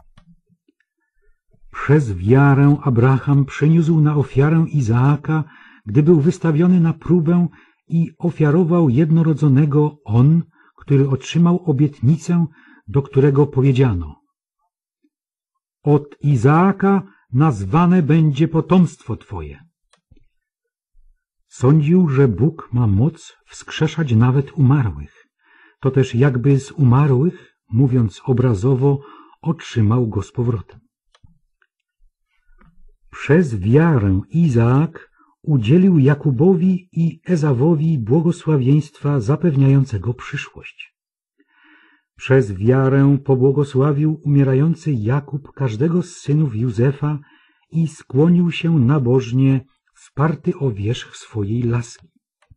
Przez wiarę Abraham przyniósł na ofiarę Izaaka, gdy był wystawiony na próbę, i ofiarował jednorodzonego on, który otrzymał obietnicę, do którego powiedziano: od Izaaka nazwane będzie potomstwo Twoje. Sądził, że Bóg ma moc wskrzeszać nawet umarłych. To też jakby z umarłych, mówiąc obrazowo, otrzymał go z powrotem. Przez wiarę Izaak udzielił Jakubowi i Ezawowi błogosławieństwa zapewniającego przyszłość. Przez wiarę pobłogosławił umierający Jakub każdego z synów Józefa i skłonił się nabożnie, wsparty o wierzch swojej laski.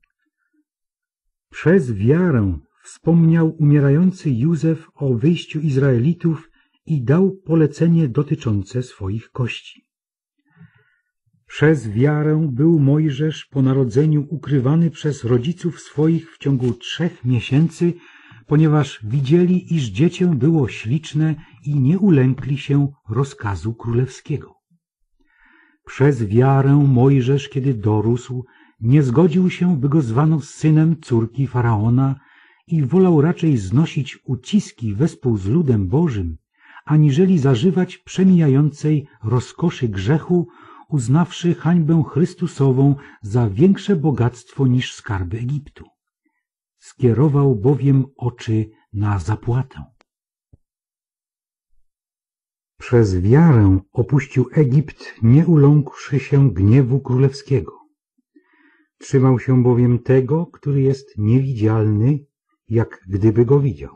Przez wiarę wspomniał umierający Józef o wyjściu Izraelitów i dał polecenie dotyczące swoich kości. Przez wiarę był Mojżesz po narodzeniu ukrywany przez rodziców swoich w ciągu 3 miesięcy, ponieważ widzieli, iż dziecię było śliczne i nie ulękli się rozkazu królewskiego. Przez wiarę Mojżesz, kiedy dorósł, nie zgodził się, by go zwano synem córki Faraona i wolał raczej znosić uciski wespół z ludem Bożym, aniżeli zażywać przemijającej rozkoszy grzechu, uznawszy hańbę Chrystusową za większe bogactwo niż skarby Egiptu. Skierował bowiem oczy na zapłatę. Przez wiarę opuścił Egipt, nie uląkłszy się gniewu królewskiego. Trzymał się bowiem tego, który jest niewidzialny, jak gdyby go widział.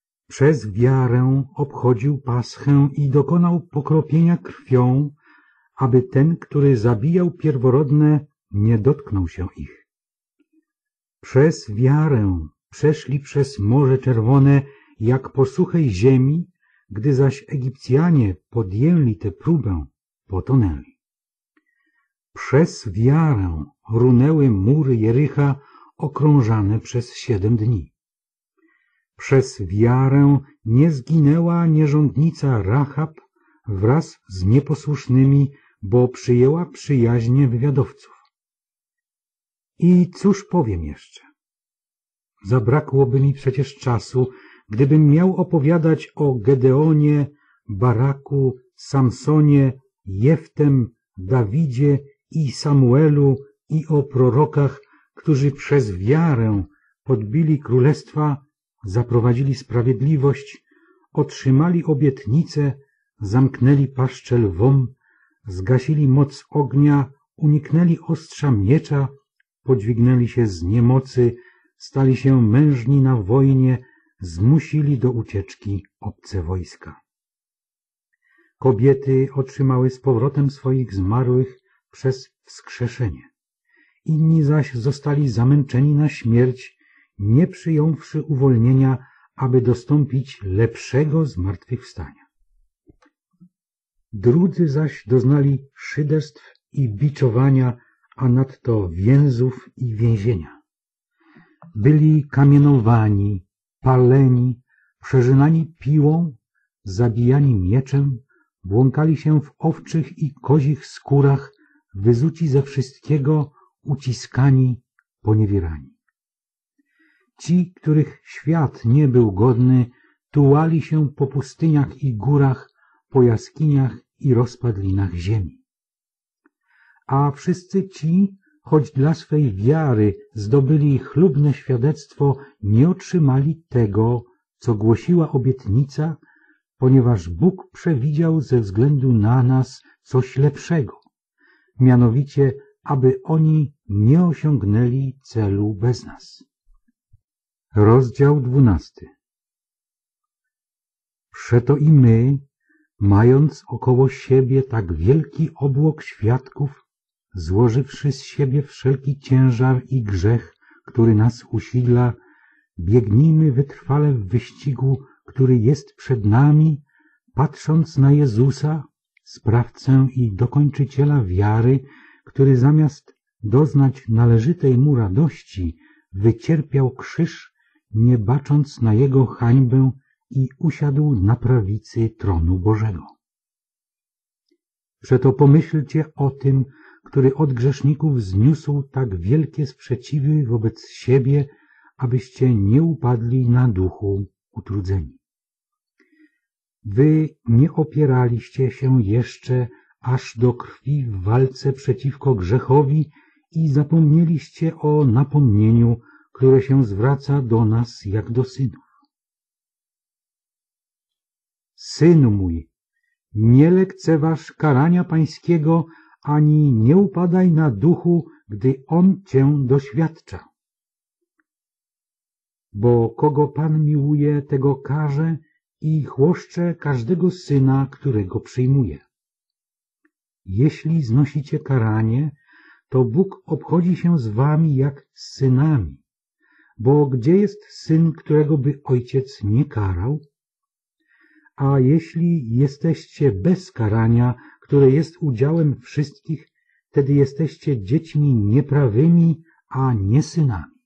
Przez wiarę obchodził Paschę i dokonał pokropienia krwią, aby ten, który zabijał pierworodne, nie dotknął się ich. Przez wiarę przeszli przez Morze Czerwone jak po suchej ziemi, gdy zaś Egipcjanie podjęli tę próbę, potonęli. Przez wiarę runęły mury Jericha okrążane przez 7 dni. Przez wiarę nie zginęła nierządnica Rahab wraz z nieposłusznymi, bo przyjęła przyjaźnie wywiadowców. I cóż powiem jeszcze? Zabrakłoby mi przecież czasu, gdybym miał opowiadać o Gedeonie, Baraku, Samsonie, Jeftem, Dawidzie i Samuelu i o prorokach, którzy przez wiarę podbili królestwa, zaprowadzili sprawiedliwość, otrzymali obietnice, zamknęli paszczę lwom, zgasili moc ognia, uniknęli ostrza miecza, podźwignęli się z niemocy, stali się mężni na wojnie, zmusili do ucieczki obce wojska. Kobiety otrzymały z powrotem swoich zmarłych przez wskrzeszenie. Inni zaś zostali zamęczeni na śmierć, nie przyjąwszy uwolnienia, aby dostąpić lepszego zmartwychwstania. Drudzy zaś doznali szyderstw i biczowania, a nadto więzów i więzienia. Byli kamienowani, paleni, przerzynani piłą, zabijani mieczem, błąkali się w owczych i kozich skórach, wyzuci ze wszystkiego, uciskani, poniewierani. Ci, których świat nie był godny, tułali się po pustyniach i górach, po jaskiniach i rozpadlinach ziemi. A wszyscy ci, choć dla swej wiary zdobyli chlubne świadectwo, nie otrzymali tego, co głosiła obietnica, ponieważ Bóg przewidział ze względu na nas coś lepszego, mianowicie, aby oni nie osiągnęli celu bez nas. Rozdział 12. Przeto i my, mając około siebie tak wielki obłok świadków, złożywszy z siebie wszelki ciężar i grzech, który nas usidla, biegnijmy wytrwale w wyścigu, który jest przed nami, patrząc na Jezusa, sprawcę i dokończyciela wiary, który zamiast doznać należytej mu radości, wycierpiał krzyż, nie bacząc na jego hańbę i usiadł na prawicy tronu Bożego. Przeto pomyślcie o tym, który od grzeszników zniósł tak wielkie sprzeciwy wobec siebie, abyście nie upadli na duchu utrudzeni. Wy nie opieraliście się jeszcze aż do krwi w walce przeciwko grzechowi i zapomnieliście o napomnieniu, które się zwraca do nas jak do synów. Synu mój, nie lekceważ karania pańskiego, ani nie upadaj na duchu, gdy on cię doświadcza. Bo kogo Pan miłuje, tego karze i chłoszcze każdego syna, którego przyjmuje. Jeśli znosicie karanie, to Bóg obchodzi się z wami jak z synami. Bo gdzie jest syn, którego by ojciec nie karał? A jeśli jesteście bez karania, które jest udziałem wszystkich, wtedy jesteście dziećmi nieprawymi, a nie synami.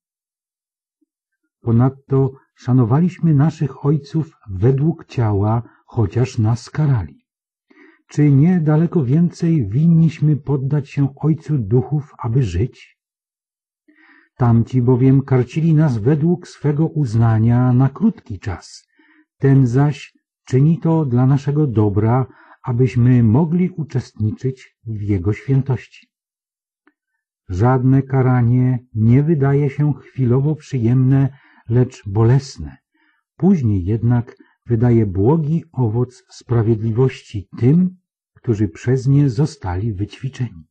Ponadto szanowaliśmy naszych ojców według ciała, chociaż nas karali. Czy nie daleko więcej winniśmy poddać się Ojcu Duchów, aby żyć? Tamci bowiem karcili nas według swego uznania na krótki czas, ten zaś czyni to dla naszego dobra, abyśmy mogli uczestniczyć w Jego świętości. Żadne karanie nie wydaje się chwilowo przyjemne, lecz bolesne. Później jednak wydaje błogi owoc sprawiedliwości tym, którzy przez nie zostali wyćwiczeni.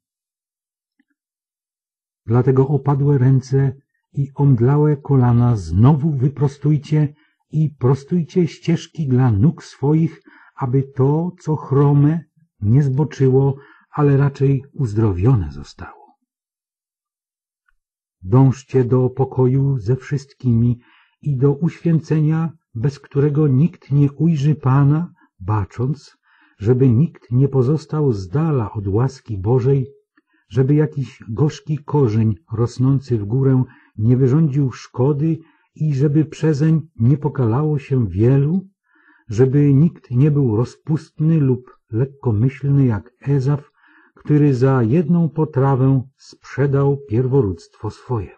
Dlatego opadłe ręce i omdlałe kolana znowu wyprostujcie i prostujcie ścieżki dla nóg swoich, aby to, co chrome, nie zboczyło, ale raczej uzdrowione zostało. Dążcie do pokoju ze wszystkimi i do uświęcenia, bez którego nikt nie ujrzy Pana, bacząc, żeby nikt nie pozostał z dala od łaski Bożej, żeby jakiś gorzki korzeń rosnący w górę nie wyrządził szkody i żeby przezeń nie pokalało się wielu, żeby nikt nie był rozpustny lub lekkomyślny jak Ezaf, który za jedną potrawę sprzedał pierworództwo swoje.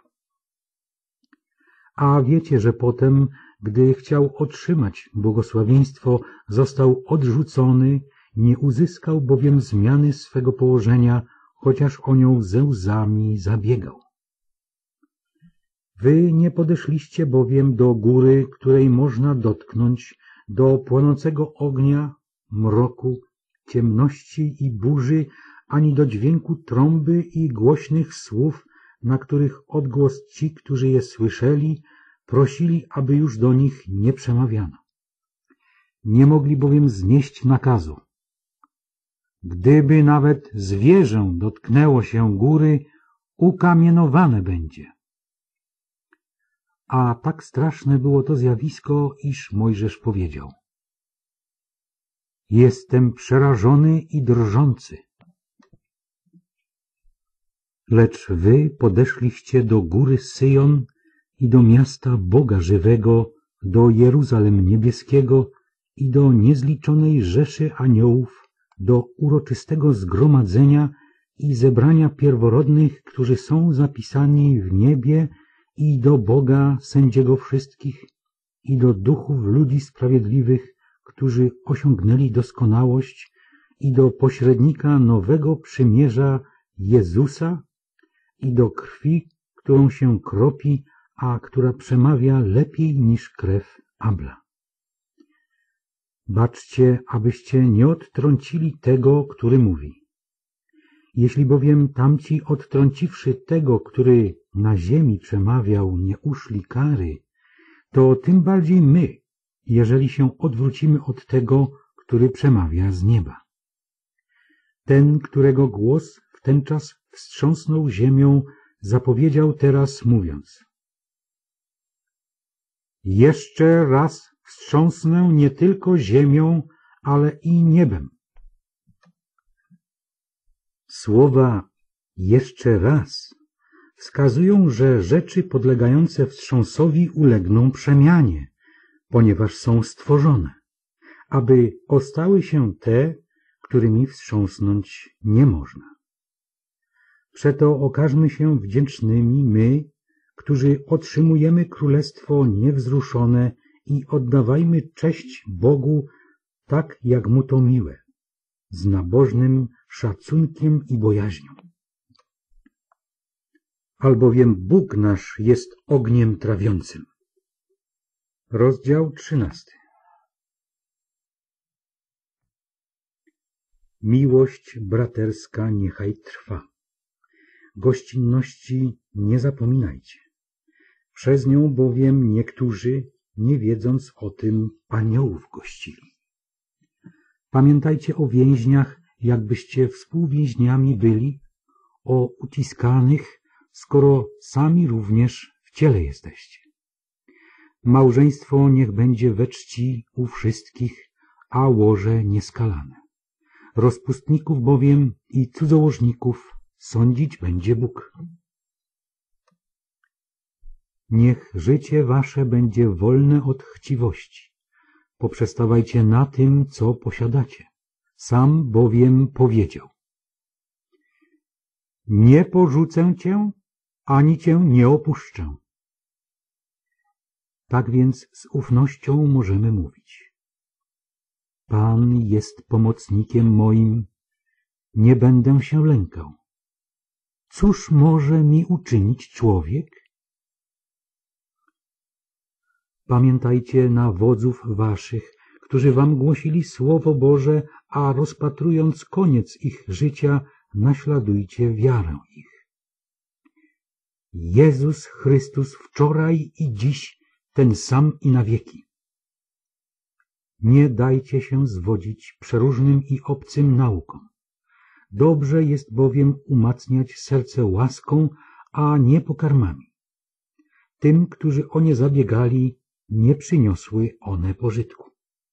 A wiecie, że potem, gdy chciał otrzymać błogosławieństwo, został odrzucony, nie uzyskał bowiem zmiany swego położenia, chociaż o nią ze łzami zabiegał. Wy nie podeszliście bowiem do góry, której można dotknąć, do płonącego ognia, mroku, ciemności i burzy, ani do dźwięku trąby i głośnych słów, na których odgłos ci, którzy je słyszeli, prosili, aby już do nich nie przemawiano. Nie mogli bowiem znieść nakazu. Gdyby nawet zwierzę dotknęło się góry, ukamienowane będzie. A tak straszne było to zjawisko, iż Mojżesz powiedział: jestem przerażony i drżący. Lecz wy podeszliście do góry Syjon i do miasta Boga żywego, do Jeruzalem niebieskiego i do niezliczonej rzeszy aniołów, do uroczystego zgromadzenia i zebrania pierworodnych, którzy są zapisani w niebie, i do Boga sędziego wszystkich, i do duchów ludzi sprawiedliwych, którzy osiągnęli doskonałość, i do pośrednika nowego przymierza Jezusa, i do krwi, którą się kropi, a która przemawia lepiej niż krew Abla. Baczcie, abyście nie odtrącili tego, który mówi. Jeśli bowiem tamci, odtrąciwszy tego, który na ziemi przemawiał, nie uszli kary, to tym bardziej my, jeżeli się odwrócimy od tego, który przemawia z nieba. Ten, którego głos w ten czas wstrząsnął ziemią, zapowiedział teraz, mówiąc: jeszcze raz wstrząsnę nie tylko ziemią, ale i niebem. Słowa jeszcze raz wskazują, że rzeczy podlegające wstrząsowi ulegną przemianie, ponieważ są stworzone, aby ostały się te, którymi wstrząsnąć nie można. Przeto okażmy się wdzięcznymi my, którzy otrzymujemy królestwo niewzruszone, i oddawajmy cześć Bogu tak, jak Mu to miłe, z nabożnym szacunkiem i bojaźnią. Albowiem Bóg nasz jest ogniem trawiącym. Rozdział 13. Miłość braterska niechaj trwa. Gościnności nie zapominajcie. Przez nią bowiem niektórzy, nie wiedząc o tym, aniołów gościli. Pamiętajcie o więźniach, jakbyście współwięźniami byli, o uciskanych, skoro sami również w ciele jesteście. Małżeństwo niech będzie we czci u wszystkich, a łoże nieskalane. Rozpustników bowiem i cudzołożników sądzić będzie Bóg. Niech życie wasze będzie wolne od chciwości. Poprzestawajcie na tym, co posiadacie. Sam bowiem powiedział: nie porzucę cię, ani cię nie opuszczę. Tak więc z ufnością możemy mówić: Pan jest pomocnikiem moim, nie będę się lękał. Cóż może mi uczynić człowiek? Pamiętajcie na wodzów waszych, którzy wam głosili Słowo Boże, a rozpatrując koniec ich życia, naśladujcie wiarę ich. Jezus Chrystus wczoraj i dziś ten sam i na wieki. Nie dajcie się zwodzić przeróżnym i obcym naukom. Dobrze jest bowiem umacniać serce łaską, a nie pokarmami. Tym, którzy o nie zabiegali, nie przyniosły one pożytku.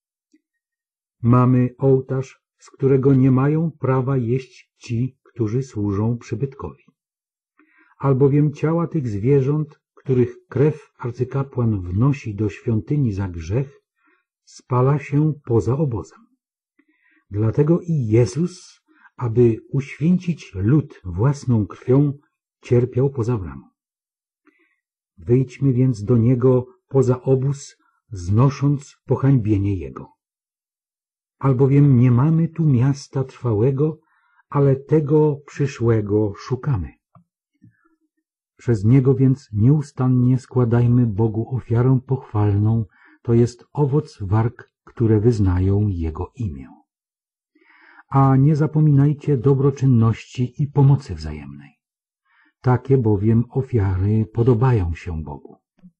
Mamy ołtarz, z którego nie mają prawa jeść ci, którzy służą przybytkowi. Albowiem ciała tych zwierząt, których krew arcykapłan wnosi do świątyni za grzech, spala się poza obozem. Dlatego i Jezus, aby uświęcić lud własną krwią, cierpiał poza bramą. Wyjdźmy więc do Niego poza obóz, znosząc pohańbienie Jego. Albowiem nie mamy tu miasta trwałego, ale tego przyszłego szukamy. Przez Niego więc nieustannie składajmy Bogu ofiarę pochwalną, to jest owoc warg, które wyznają Jego imię. A nie zapominajcie dobroczynności i pomocy wzajemnej. Takie bowiem ofiary podobają się Bogu.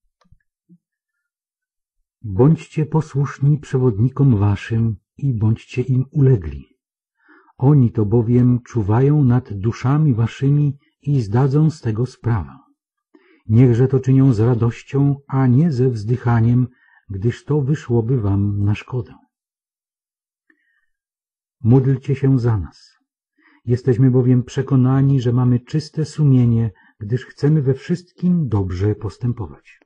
Bądźcie posłuszni przewodnikom waszym i bądźcie im ulegli. Oni to bowiem czuwają nad duszami waszymi i zdadzą z tego sprawę. Niechże to czynią z radością, a nie ze wzdychaniem, gdyż to wyszłoby wam na szkodę. Módlcie się za nas. Jesteśmy bowiem przekonani, że mamy czyste sumienie, gdyż chcemy we wszystkim dobrze postępować.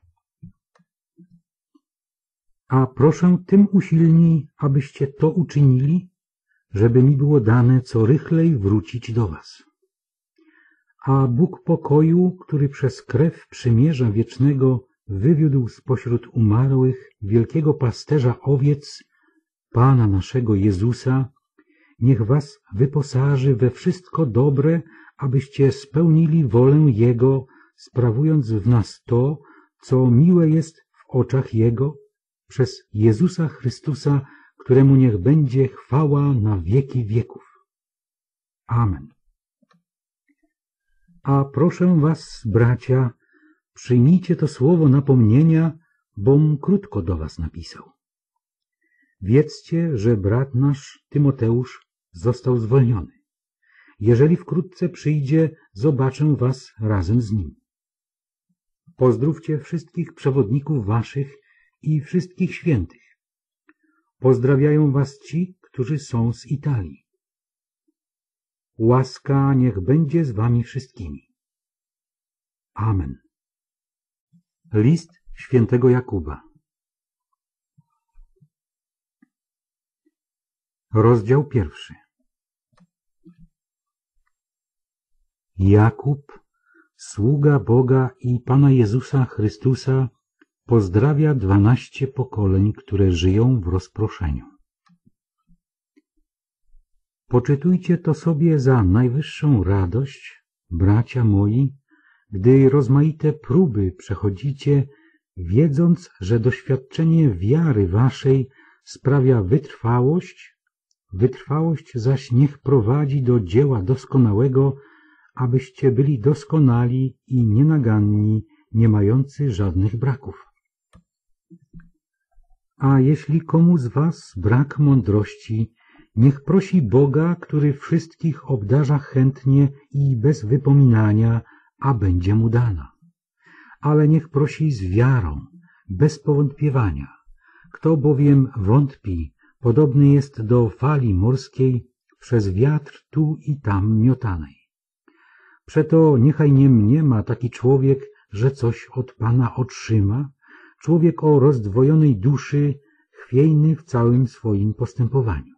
A proszę tym usilniej, abyście to uczynili, żeby mi było dane co rychlej wrócić do was. A Bóg pokoju, który przez krew przymierza wiecznego wywiódł spośród umarłych wielkiego pasterza owiec, Pana naszego Jezusa, niech was wyposaży we wszystko dobre, abyście spełnili wolę Jego, sprawując w nas to, co miłe jest w oczach Jego, przez Jezusa Chrystusa, któremu niech będzie chwała na wieki wieków. Amen. A proszę was, bracia, przyjmijcie to słowo napomnienia, bom krótko do was napisał. Wiedzcie, że brat nasz Tymoteusz został zwolniony. Jeżeli wkrótce przyjdzie, zobaczę was razem z nim. Pozdrówcie wszystkich przewodników waszych i wszystkich świętych. Pozdrawiają was ci, którzy są z Italii. Łaska niech będzie z wami wszystkimi. Amen. List świętego Jakuba. Rozdział 1. Jakub, sługa Boga i Pana Jezusa Chrystusa, pozdrawia 12 pokoleń, które żyją w rozproszeniu. Poczytujcie to sobie za najwyższą radość, bracia moi, gdy rozmaite próby przechodzicie, wiedząc, że doświadczenie wiary waszej sprawia wytrwałość, wytrwałość zaś niech prowadzi do dzieła doskonałego, abyście byli doskonali i nienaganni, nie mający żadnych braków. A jeśli komu z was brak mądrości, niech prosi Boga, który wszystkich obdarza chętnie i bez wypominania, a będzie mu dana. Ale niech prosi z wiarą, bez powątpiewania. Kto bowiem wątpi, podobny jest do fali morskiej, przez wiatr tu i tam miotanej. Przeto niechaj nie mniema taki człowiek, że coś od Pana otrzyma, człowiek o rozdwojonej duszy, chwiejny w całym swoim postępowaniu.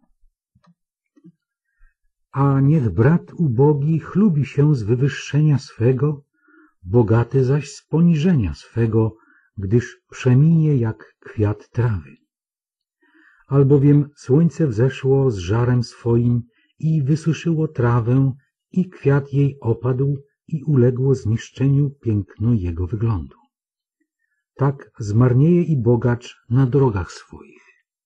A niech brat ubogi chlubi się z wywyższenia swego, bogaty zaś z poniżenia swego, gdyż przeminie jak kwiat trawy. Albowiem słońce wzeszło z żarem swoim i wysuszyło trawę, i kwiat jej opadł i uległo zniszczeniu piękno jego wyglądu. Tak zmarnieje i bogacz na drogach swoich.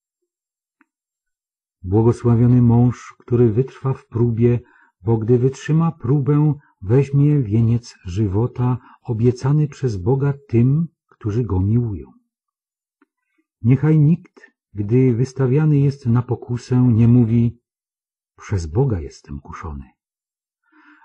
Błogosławiony mąż, który wytrwa w próbie, bo gdy wytrzyma próbę, weźmie wieniec żywota obiecany przez Boga tym, którzy Go miłują. Niechaj nikt, gdy wystawiany jest na pokusę, nie mówi: przez Boga jestem kuszony,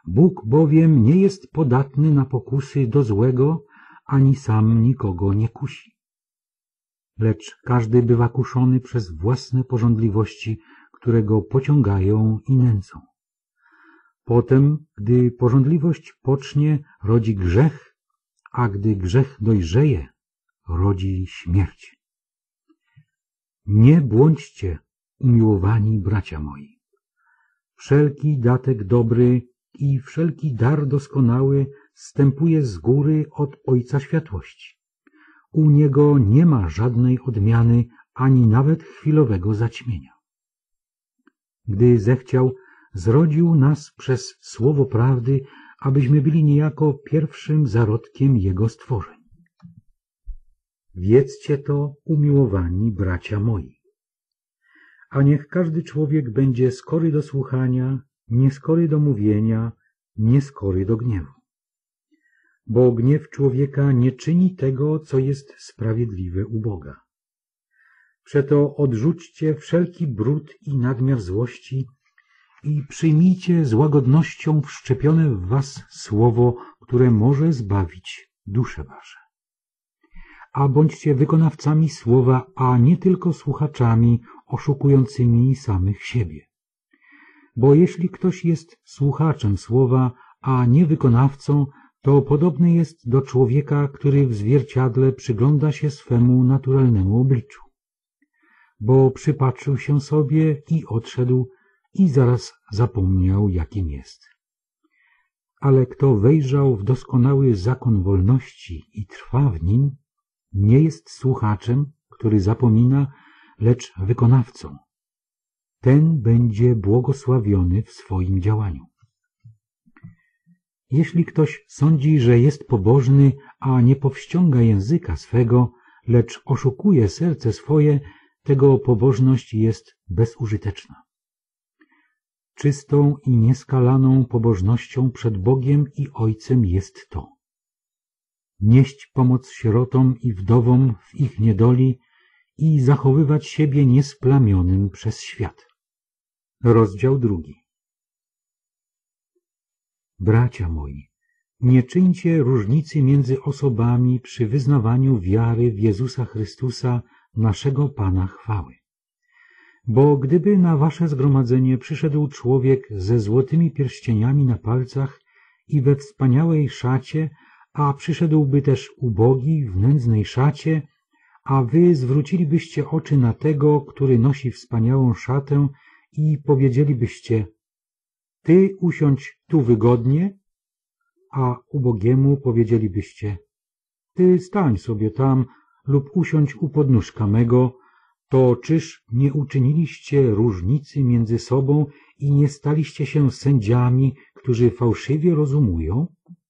Bóg bowiem nie jest podatny na pokusy do złego, ani sam nikogo nie kusi. Lecz każdy bywa kuszony przez własne pożądliwości, które go pociągają i nęcą. Potem, gdy pożądliwość pocznie, rodzi grzech, a gdy grzech dojrzeje, rodzi śmierć. Nie błądźcie, umiłowani bracia moi. Wszelki datek dobry i wszelki dar doskonały zstępuje z góry od Ojca Światłości. U Niego nie ma żadnej odmiany, ani nawet chwilowego zaćmienia. Gdy zechciał, zrodził nas przez słowo prawdy, abyśmy byli niejako pierwszym zarodkiem Jego stworzeń. Wiedzcie to, umiłowani bracia moi. A niech każdy człowiek będzie skory do słuchania, nieskory do mówienia, nieskory do gniewu. Bo gniew człowieka nie czyni tego, co jest sprawiedliwe u Boga. Przeto odrzućcie wszelki brud i nadmiar złości i przyjmijcie z łagodnością wszczepione w was słowo, które może zbawić dusze wasze. A bądźcie wykonawcami słowa, a nie tylko słuchaczami oszukującymi samych siebie. Bo jeśli ktoś jest słuchaczem słowa, a nie wykonawcą, to podobny jest do człowieka, który w zwierciadle przygląda się swemu naturalnemu obliczu. Bo przypatrzył się sobie i odszedł i zaraz zapomniał, jakim jest. Ale kto wejrzał w doskonały zakon wolności i trwa w nim, nie jest słuchaczem, który zapomina, lecz wykonawcą. Ten będzie błogosławiony w swoim działaniu. Jeśli ktoś sądzi, że jest pobożny, a nie powściąga języka swego, lecz oszukuje serce swoje, tego pobożność jest bezużyteczna. Czystą i nieskalaną pobożnością przed Bogiem i Ojcem jest to: nieść pomoc sierotom i wdowom w ich niedoli i zachowywać siebie niesplamionym przez świat. Rozdział 2. Bracia moi, nie czyńcie różnicy między osobami przy wyznawaniu wiary w Jezusa Chrystusa, naszego Pana chwały. Bo gdyby na wasze zgromadzenie przyszedł człowiek ze złotymi pierścieniami na palcach i we wspaniałej szacie, a przyszedłby też ubogi w nędznej szacie, a wy zwrócilibyście oczy na tego, który nosi wspaniałą szatę i powiedzielibyście: ty usiądź tu wygodnie, a ubogiemu powiedzielibyście: ty stań sobie tam lub usiądź u podnóżka mego, to czyż nie uczyniliście różnicy między sobą i nie staliście się sędziami, którzy fałszywie rozumują?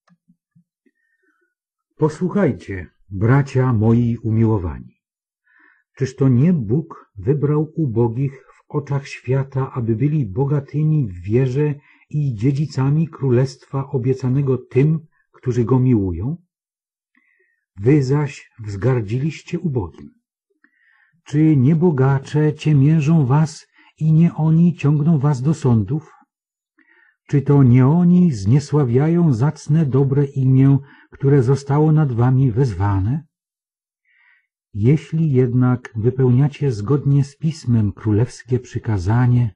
Posłuchajcie, bracia moi umiłowani. Czyż to nie Bóg wybrał ubogich w oczach świata, aby byli bogatymi w wierze i dziedzicami królestwa obiecanego tym, którzy Go miłują? Wy zaś wzgardziliście ubogim. Czy nie bogacze ciemiężą was i nie oni ciągną was do sądów? Czy to nie oni zniesławiają zacne dobre imię, które zostało nad wami wezwane? Jeśli jednak wypełniacie zgodnie z Pismem królewskie przykazanie: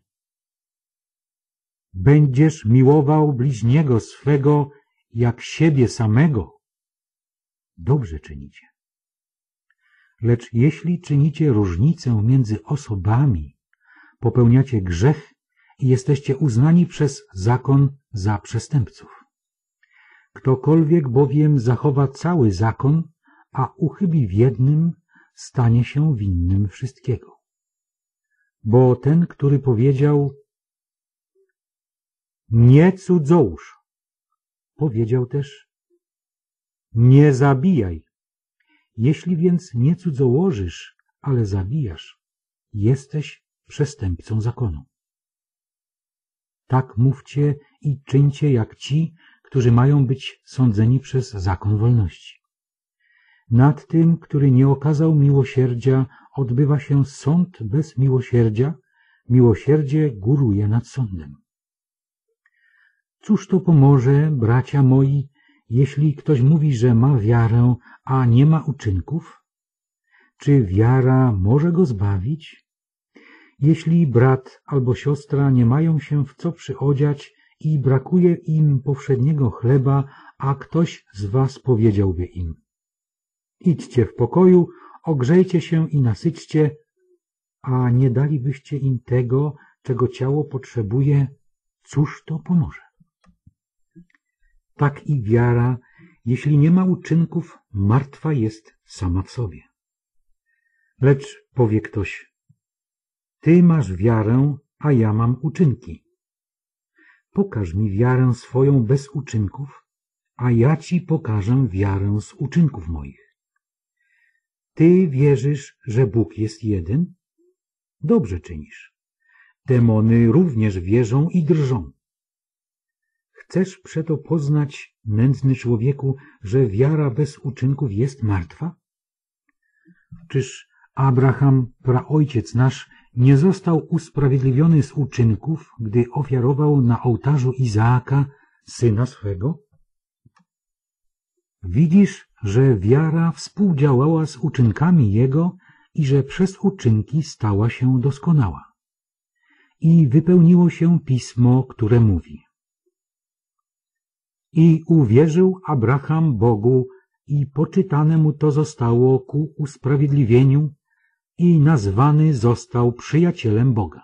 będziesz miłował bliźniego swego jak siebie samego, dobrze czynicie. Lecz jeśli czynicie różnicę między osobami, popełniacie grzech i jesteście uznani przez zakon za przestępców. Ktokolwiek bowiem zachowa cały zakon, a uchybi w jednym, stanie się winnym wszystkiego. Bo ten, który powiedział: nie cudzołóż, powiedział też: nie zabijaj. Jeśli więc nie cudzołożysz, ale zabijasz, jesteś przestępcą zakonu. Tak mówcie i czyńcie jak ci, którzy mają być sądzeni przez zakon wolności. Nad tym, który nie okazał miłosierdzia, odbywa się sąd bez miłosierdzia, miłosierdzie góruje nad sądem. Cóż to pomoże, bracia moi, jeśli ktoś mówi, że ma wiarę, a nie ma uczynków? Czy wiara może go zbawić? Jeśli brat albo siostra nie mają się w co przyodziać i brakuje im powszedniego chleba, a ktoś z was powiedziałby im: idźcie w pokoju, ogrzejcie się i nasyćcie, a nie dalibyście im tego, czego ciało potrzebuje, cóż to pomoże? Tak i wiara, jeśli nie ma uczynków, martwa jest sama w sobie. Lecz powie ktoś: ty masz wiarę, a ja mam uczynki. Pokaż mi wiarę swoją bez uczynków, a ja ci pokażę wiarę z uczynków moich. Ty wierzysz, że Bóg jest jeden? Dobrze czynisz. Demony również wierzą i drżą. Chcesz przeto poznać, nędzny człowieku, że wiara bez uczynków jest martwa? Czyż Abraham, praojciec nasz, nie został usprawiedliwiony z uczynków, gdy ofiarował na ołtarzu Izaaka, syna swego? Widzisz, że wiara współdziałała z uczynkami jego i że przez uczynki stała się doskonała. I wypełniło się pismo, które mówi: i uwierzył Abraham Bogu, i poczytane mu to zostało ku usprawiedliwieniu, i nazwany został przyjacielem Boga.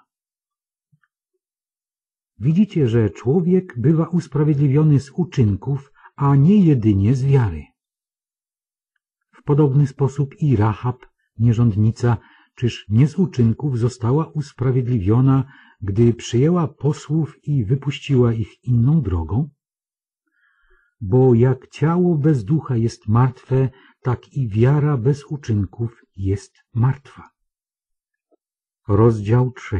Widzicie, że człowiek bywa usprawiedliwiony z uczynków, a nie jedynie z wiary. W podobny sposób i Rahab, nierządnica, czyż nie z uczynków została usprawiedliwiona, gdy przyjęła posłów i wypuściła ich inną drogą? Bo jak ciało bez ducha jest martwe, tak i wiara bez uczynków jest martwa. Rozdział 3.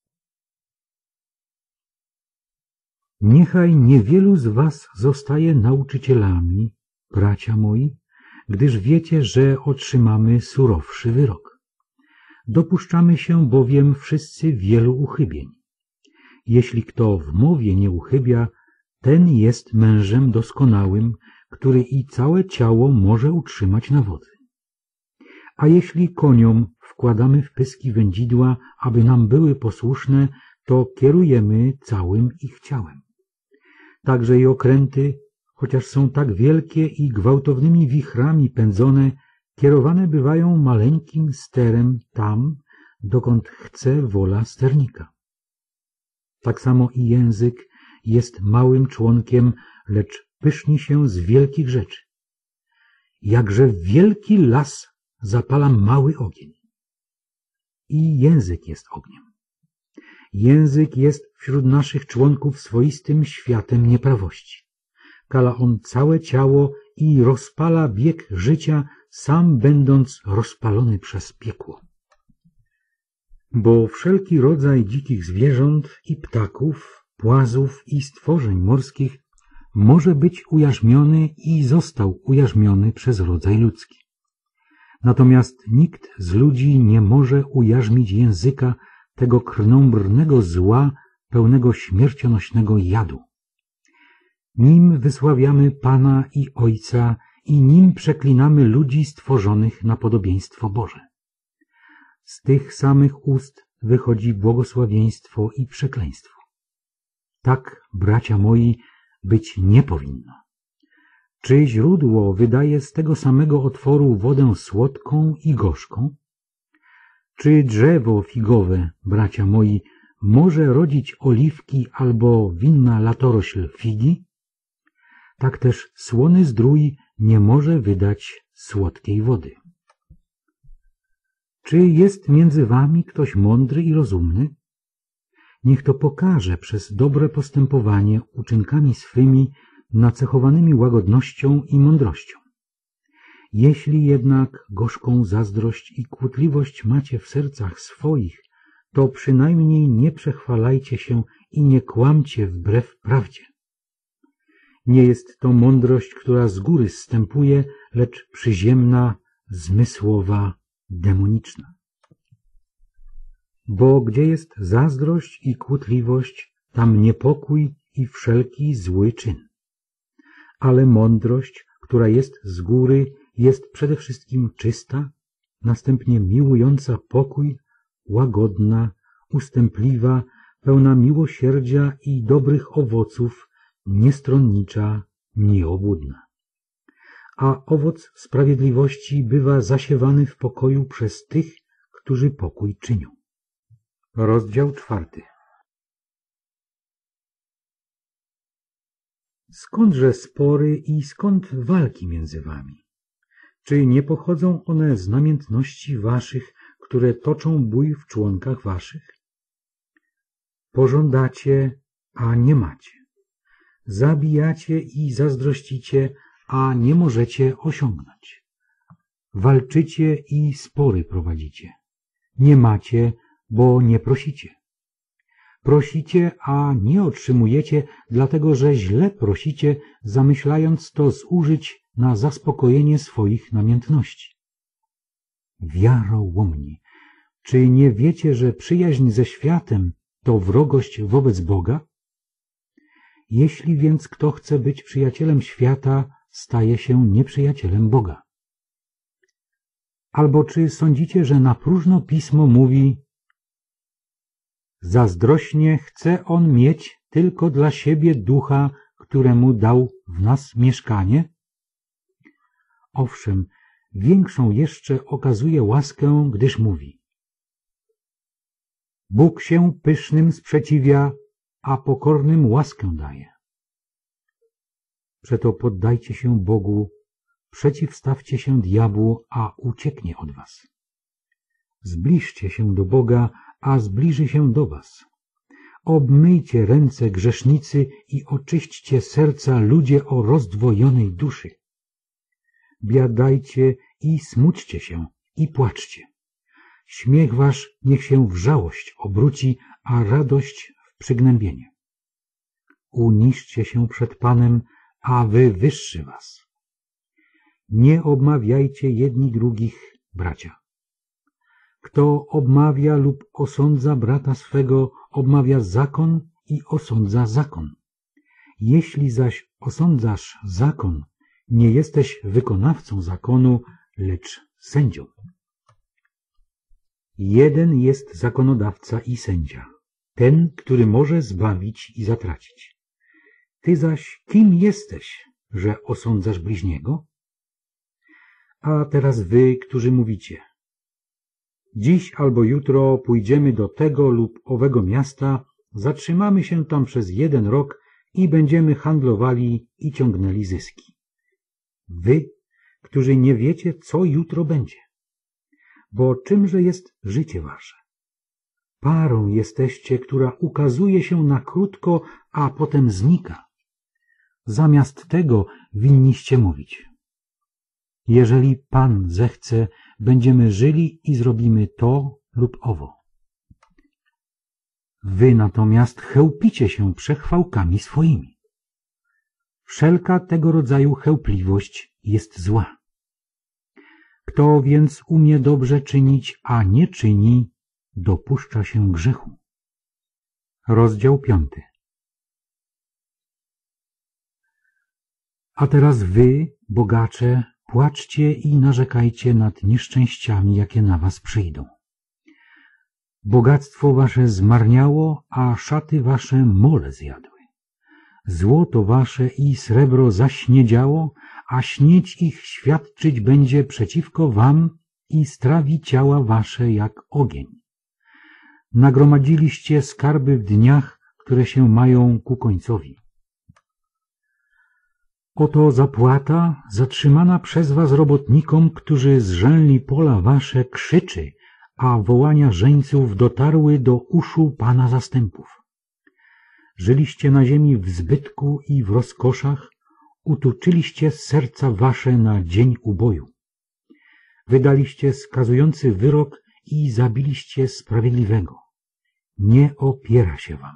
Niechaj niewielu z was zostaje nauczycielami, bracia moi, gdyż wiecie, że otrzymamy surowszy wyrok. Dopuszczamy się bowiem wszyscy wielu uchybień. Jeśli kto w mowie nie uchybia, ten jest mężem doskonałym, który i całe ciało może utrzymać na wodzy. A jeśli koniom wkładamy w pyski wędzidła, aby nam były posłuszne, to kierujemy całym ich ciałem. Także i okręty, chociaż są tak wielkie i gwałtownymi wichrami pędzone, kierowane bywają maleńkim sterem tam, dokąd chce wola sternika. Tak samo i język jest małym członkiem, lecz pyszni się z wielkich rzeczy. Jakże wielki las zapala mały ogień. I język jest ogniem. Język jest wśród naszych członków swoistym światem nieprawości. Kala on całe ciało i rozpala bieg życia, sam będąc rozpalony przez piekło. Bo wszelki rodzaj dzikich zwierząt i ptaków, płazów i stworzeń morskich może być ujarzmiony i został ujarzmiony przez rodzaj ludzki. Natomiast nikt z ludzi nie może ujarzmić języka, tego krnąbrnego zła, pełnego śmiercionośnego jadu. Nim wysławiamy Pana i Ojca i nim przeklinamy ludzi stworzonych na podobieństwo Boże. Z tych samych ust wychodzi błogosławieństwo i przekleństwo. Tak, bracia moi, być nie powinno. Czy źródło wydaje z tego samego otworu wodę słodką i gorzką? Czy drzewo figowe, bracia moi, może rodzić oliwki albo winna latorośl figi? Tak też słony zdrój nie może wydać słodkiej wody. Czy jest między wami ktoś mądry i rozumny? Niech to pokaże przez dobre postępowanie uczynkami swymi nacechowanymi łagodnością i mądrością. Jeśli jednak gorzką zazdrość i kłótliwość macie w sercach swoich, to przynajmniej nie przechwalajcie się i nie kłamcie wbrew prawdzie. Nie jest to mądrość, która z góry zstępuje, lecz przyziemna, zmysłowa, demoniczna. Bo gdzie jest zazdrość i kłótliwość, tam niepokój i wszelki zły czyn. Ale mądrość, która jest z góry, jest przede wszystkim czysta, następnie miłująca pokój, łagodna, ustępliwa, pełna miłosierdzia i dobrych owoców, niestronnicza, nieobłudna. A owoc sprawiedliwości bywa zasiewany w pokoju przez tych, którzy pokój czynią. Rozdział 4. Skądże spory i skąd walki między wami? Czy nie pochodzą one z namiętności waszych, które toczą bój w członkach waszych? Pożądacie, a nie macie. Zabijacie i zazdrościcie, a nie możecie osiągnąć. Walczycie i spory prowadzicie. Nie macie, bo nie prosicie. Prosicie, a nie otrzymujecie, dlatego że źle prosicie, zamyślając to zużyć na zaspokojenie swoich namiętności. Wiarołomni, czy nie wiecie, że przyjaźń ze światem to wrogość wobec Boga? Jeśli więc kto chce być przyjacielem świata, staje się nieprzyjacielem Boga. Albo czy sądzicie, że na próżno Pismo mówi: zazdrośnie chce on mieć tylko dla siebie ducha, któremu dał w nas mieszkanie? Owszem, większą jeszcze okazuje łaskę, gdyż mówi: Bóg się pysznym sprzeciwia, a pokornym łaskę daje. Przeto poddajcie się Bogu, przeciwstawcie się diabłu, a ucieknie od was. Zbliżcie się do Boga, a zbliży się do was. Obmyjcie ręce grzesznicy i oczyśćcie serca ludzie o rozdwojonej duszy. Biadajcie i smućcie się i płaczcie. Śmiech wasz niech się w żałość obróci, a radość w przygnębienie. Uniżcie się przed Panem, a wywyższy was. Nie obmawiajcie jedni drugich, bracia. Kto obmawia lub osądza brata swego, obmawia zakon i osądza zakon. Jeśli zaś osądzasz zakon, nie jesteś wykonawcą zakonu, lecz sędzią. Jeden jest zakonodawca i sędzia, ten, który może zbawić i zatracić. Ty zaś kim jesteś, że osądzasz bliźniego? A teraz wy, którzy mówicie: dziś albo jutro pójdziemy do tego lub owego miasta, zatrzymamy się tam przez 1 rok i będziemy handlowali i ciągnęli zyski. Wy, którzy nie wiecie, co jutro będzie. Bo czymże jest życie wasze? Parą jesteście, która ukazuje się na krótko, a potem znika. Zamiast tego winniście mówić: jeżeli Pan zechce, będziemy żyli i zrobimy to lub owo. Wy natomiast chełpicie się przechwałkami swoimi. Wszelka tego rodzaju chełpliwość jest zła. Kto więc umie dobrze czynić, a nie czyni, dopuszcza się grzechu. Rozdział 5. A teraz wy, bogacze, płaczcie i narzekajcie nad nieszczęściami, jakie na was przyjdą. Bogactwo wasze zmarniało, a szaty wasze mole zjadły. Złoto wasze i srebro zaśniedziało, a śnieć ich świadczyć będzie przeciwko wam i strawi ciała wasze jak ogień. Nagromadziliście skarby w dniach, które się mają ku końcowi. Oto zapłata zatrzymana przez was robotnikom, którzy zżęli pola wasze, krzyczy, a wołania żeńców dotarły do uszu Pana zastępów. Żyliście na ziemi w zbytku i w rozkoszach, utuczyliście serca wasze na dzień uboju. Wydaliście skazujący wyrok i zabiliście sprawiedliwego. Nie opiera się wam.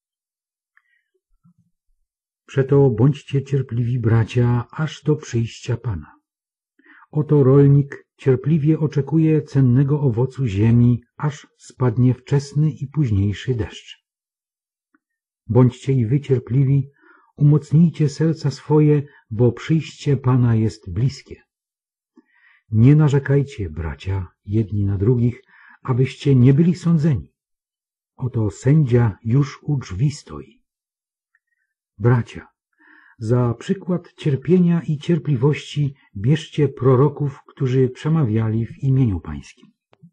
Przeto bądźcie cierpliwi, bracia, aż do przyjścia Pana. Oto rolnik cierpliwie oczekuje cennego owocu ziemi, aż spadnie wczesny i późniejszy deszcz. Bądźcie i wy cierpliwi, umocnijcie serca swoje, bo przyjście Pana jest bliskie. Nie narzekajcie, bracia, jedni na drugich, abyście nie byli sądzeni. Oto sędzia już u drzwi stoi. Bracia, za przykład cierpienia i cierpliwości bierzcie proroków, którzy przemawiali w imieniu Pańskim.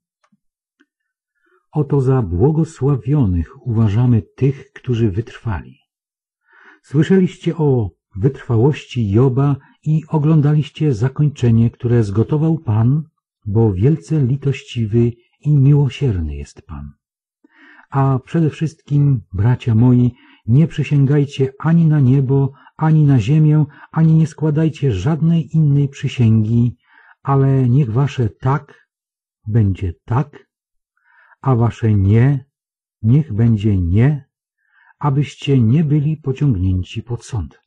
Oto za błogosławionych uważamy tych, którzy wytrwali. Słyszeliście o wytrwałości Joba i oglądaliście zakończenie, które zgotował Pan, bo wielce litościwy i miłosierny jest Pan. A przede wszystkim, bracia moi, nie przysięgajcie ani na niebo, ani na ziemię, ani nie składajcie żadnej innej przysięgi, ale niech wasze tak będzie tak, a wasze nie niech będzie nie, abyście nie byli pociągnięci pod sąd.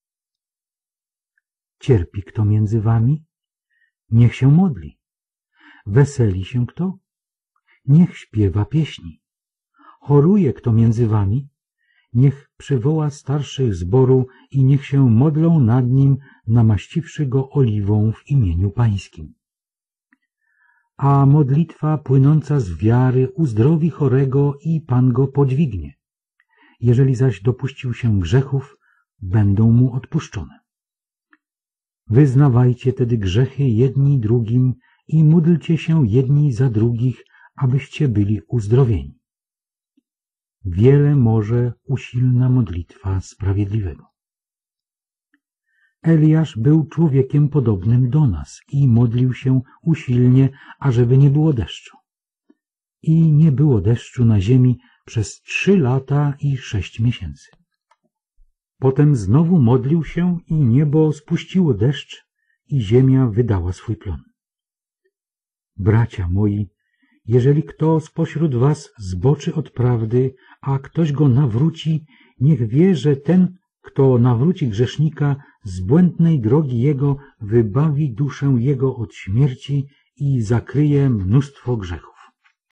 Cierpi kto między wami? Niech się modli. Weseli się kto? Niech śpiewa pieśni. Choruje kto między wami? Niech przywoła starszych zboru i niech się modlą nad nim, namaściwszy go oliwą w imieniu Pańskim. A modlitwa płynąca z wiary uzdrowi chorego i Pan go podźwignie. Jeżeli zaś dopuścił się grzechów, będą mu odpuszczone. Wyznawajcie tedy grzechy jedni drugim i módlcie się jedni za drugich, abyście byli uzdrowieni. Wiele może usilna modlitwa sprawiedliwego. Eliasz był człowiekiem podobnym do nas i modlił się usilnie, ażeby nie było deszczu. I nie było deszczu na ziemi przez 3 lata i 6 miesięcy. Potem znowu modlił się i niebo spuściło deszcz i ziemia wydała swój plon. Bracia moi, jeżeli kto spośród was zboczy od prawdy, a ktoś go nawróci, niech wie, że ten, kto nawróci grzesznika z błędnej drogi jego, wybawi duszę jego od śmierci i zakryje mnóstwo grzechów.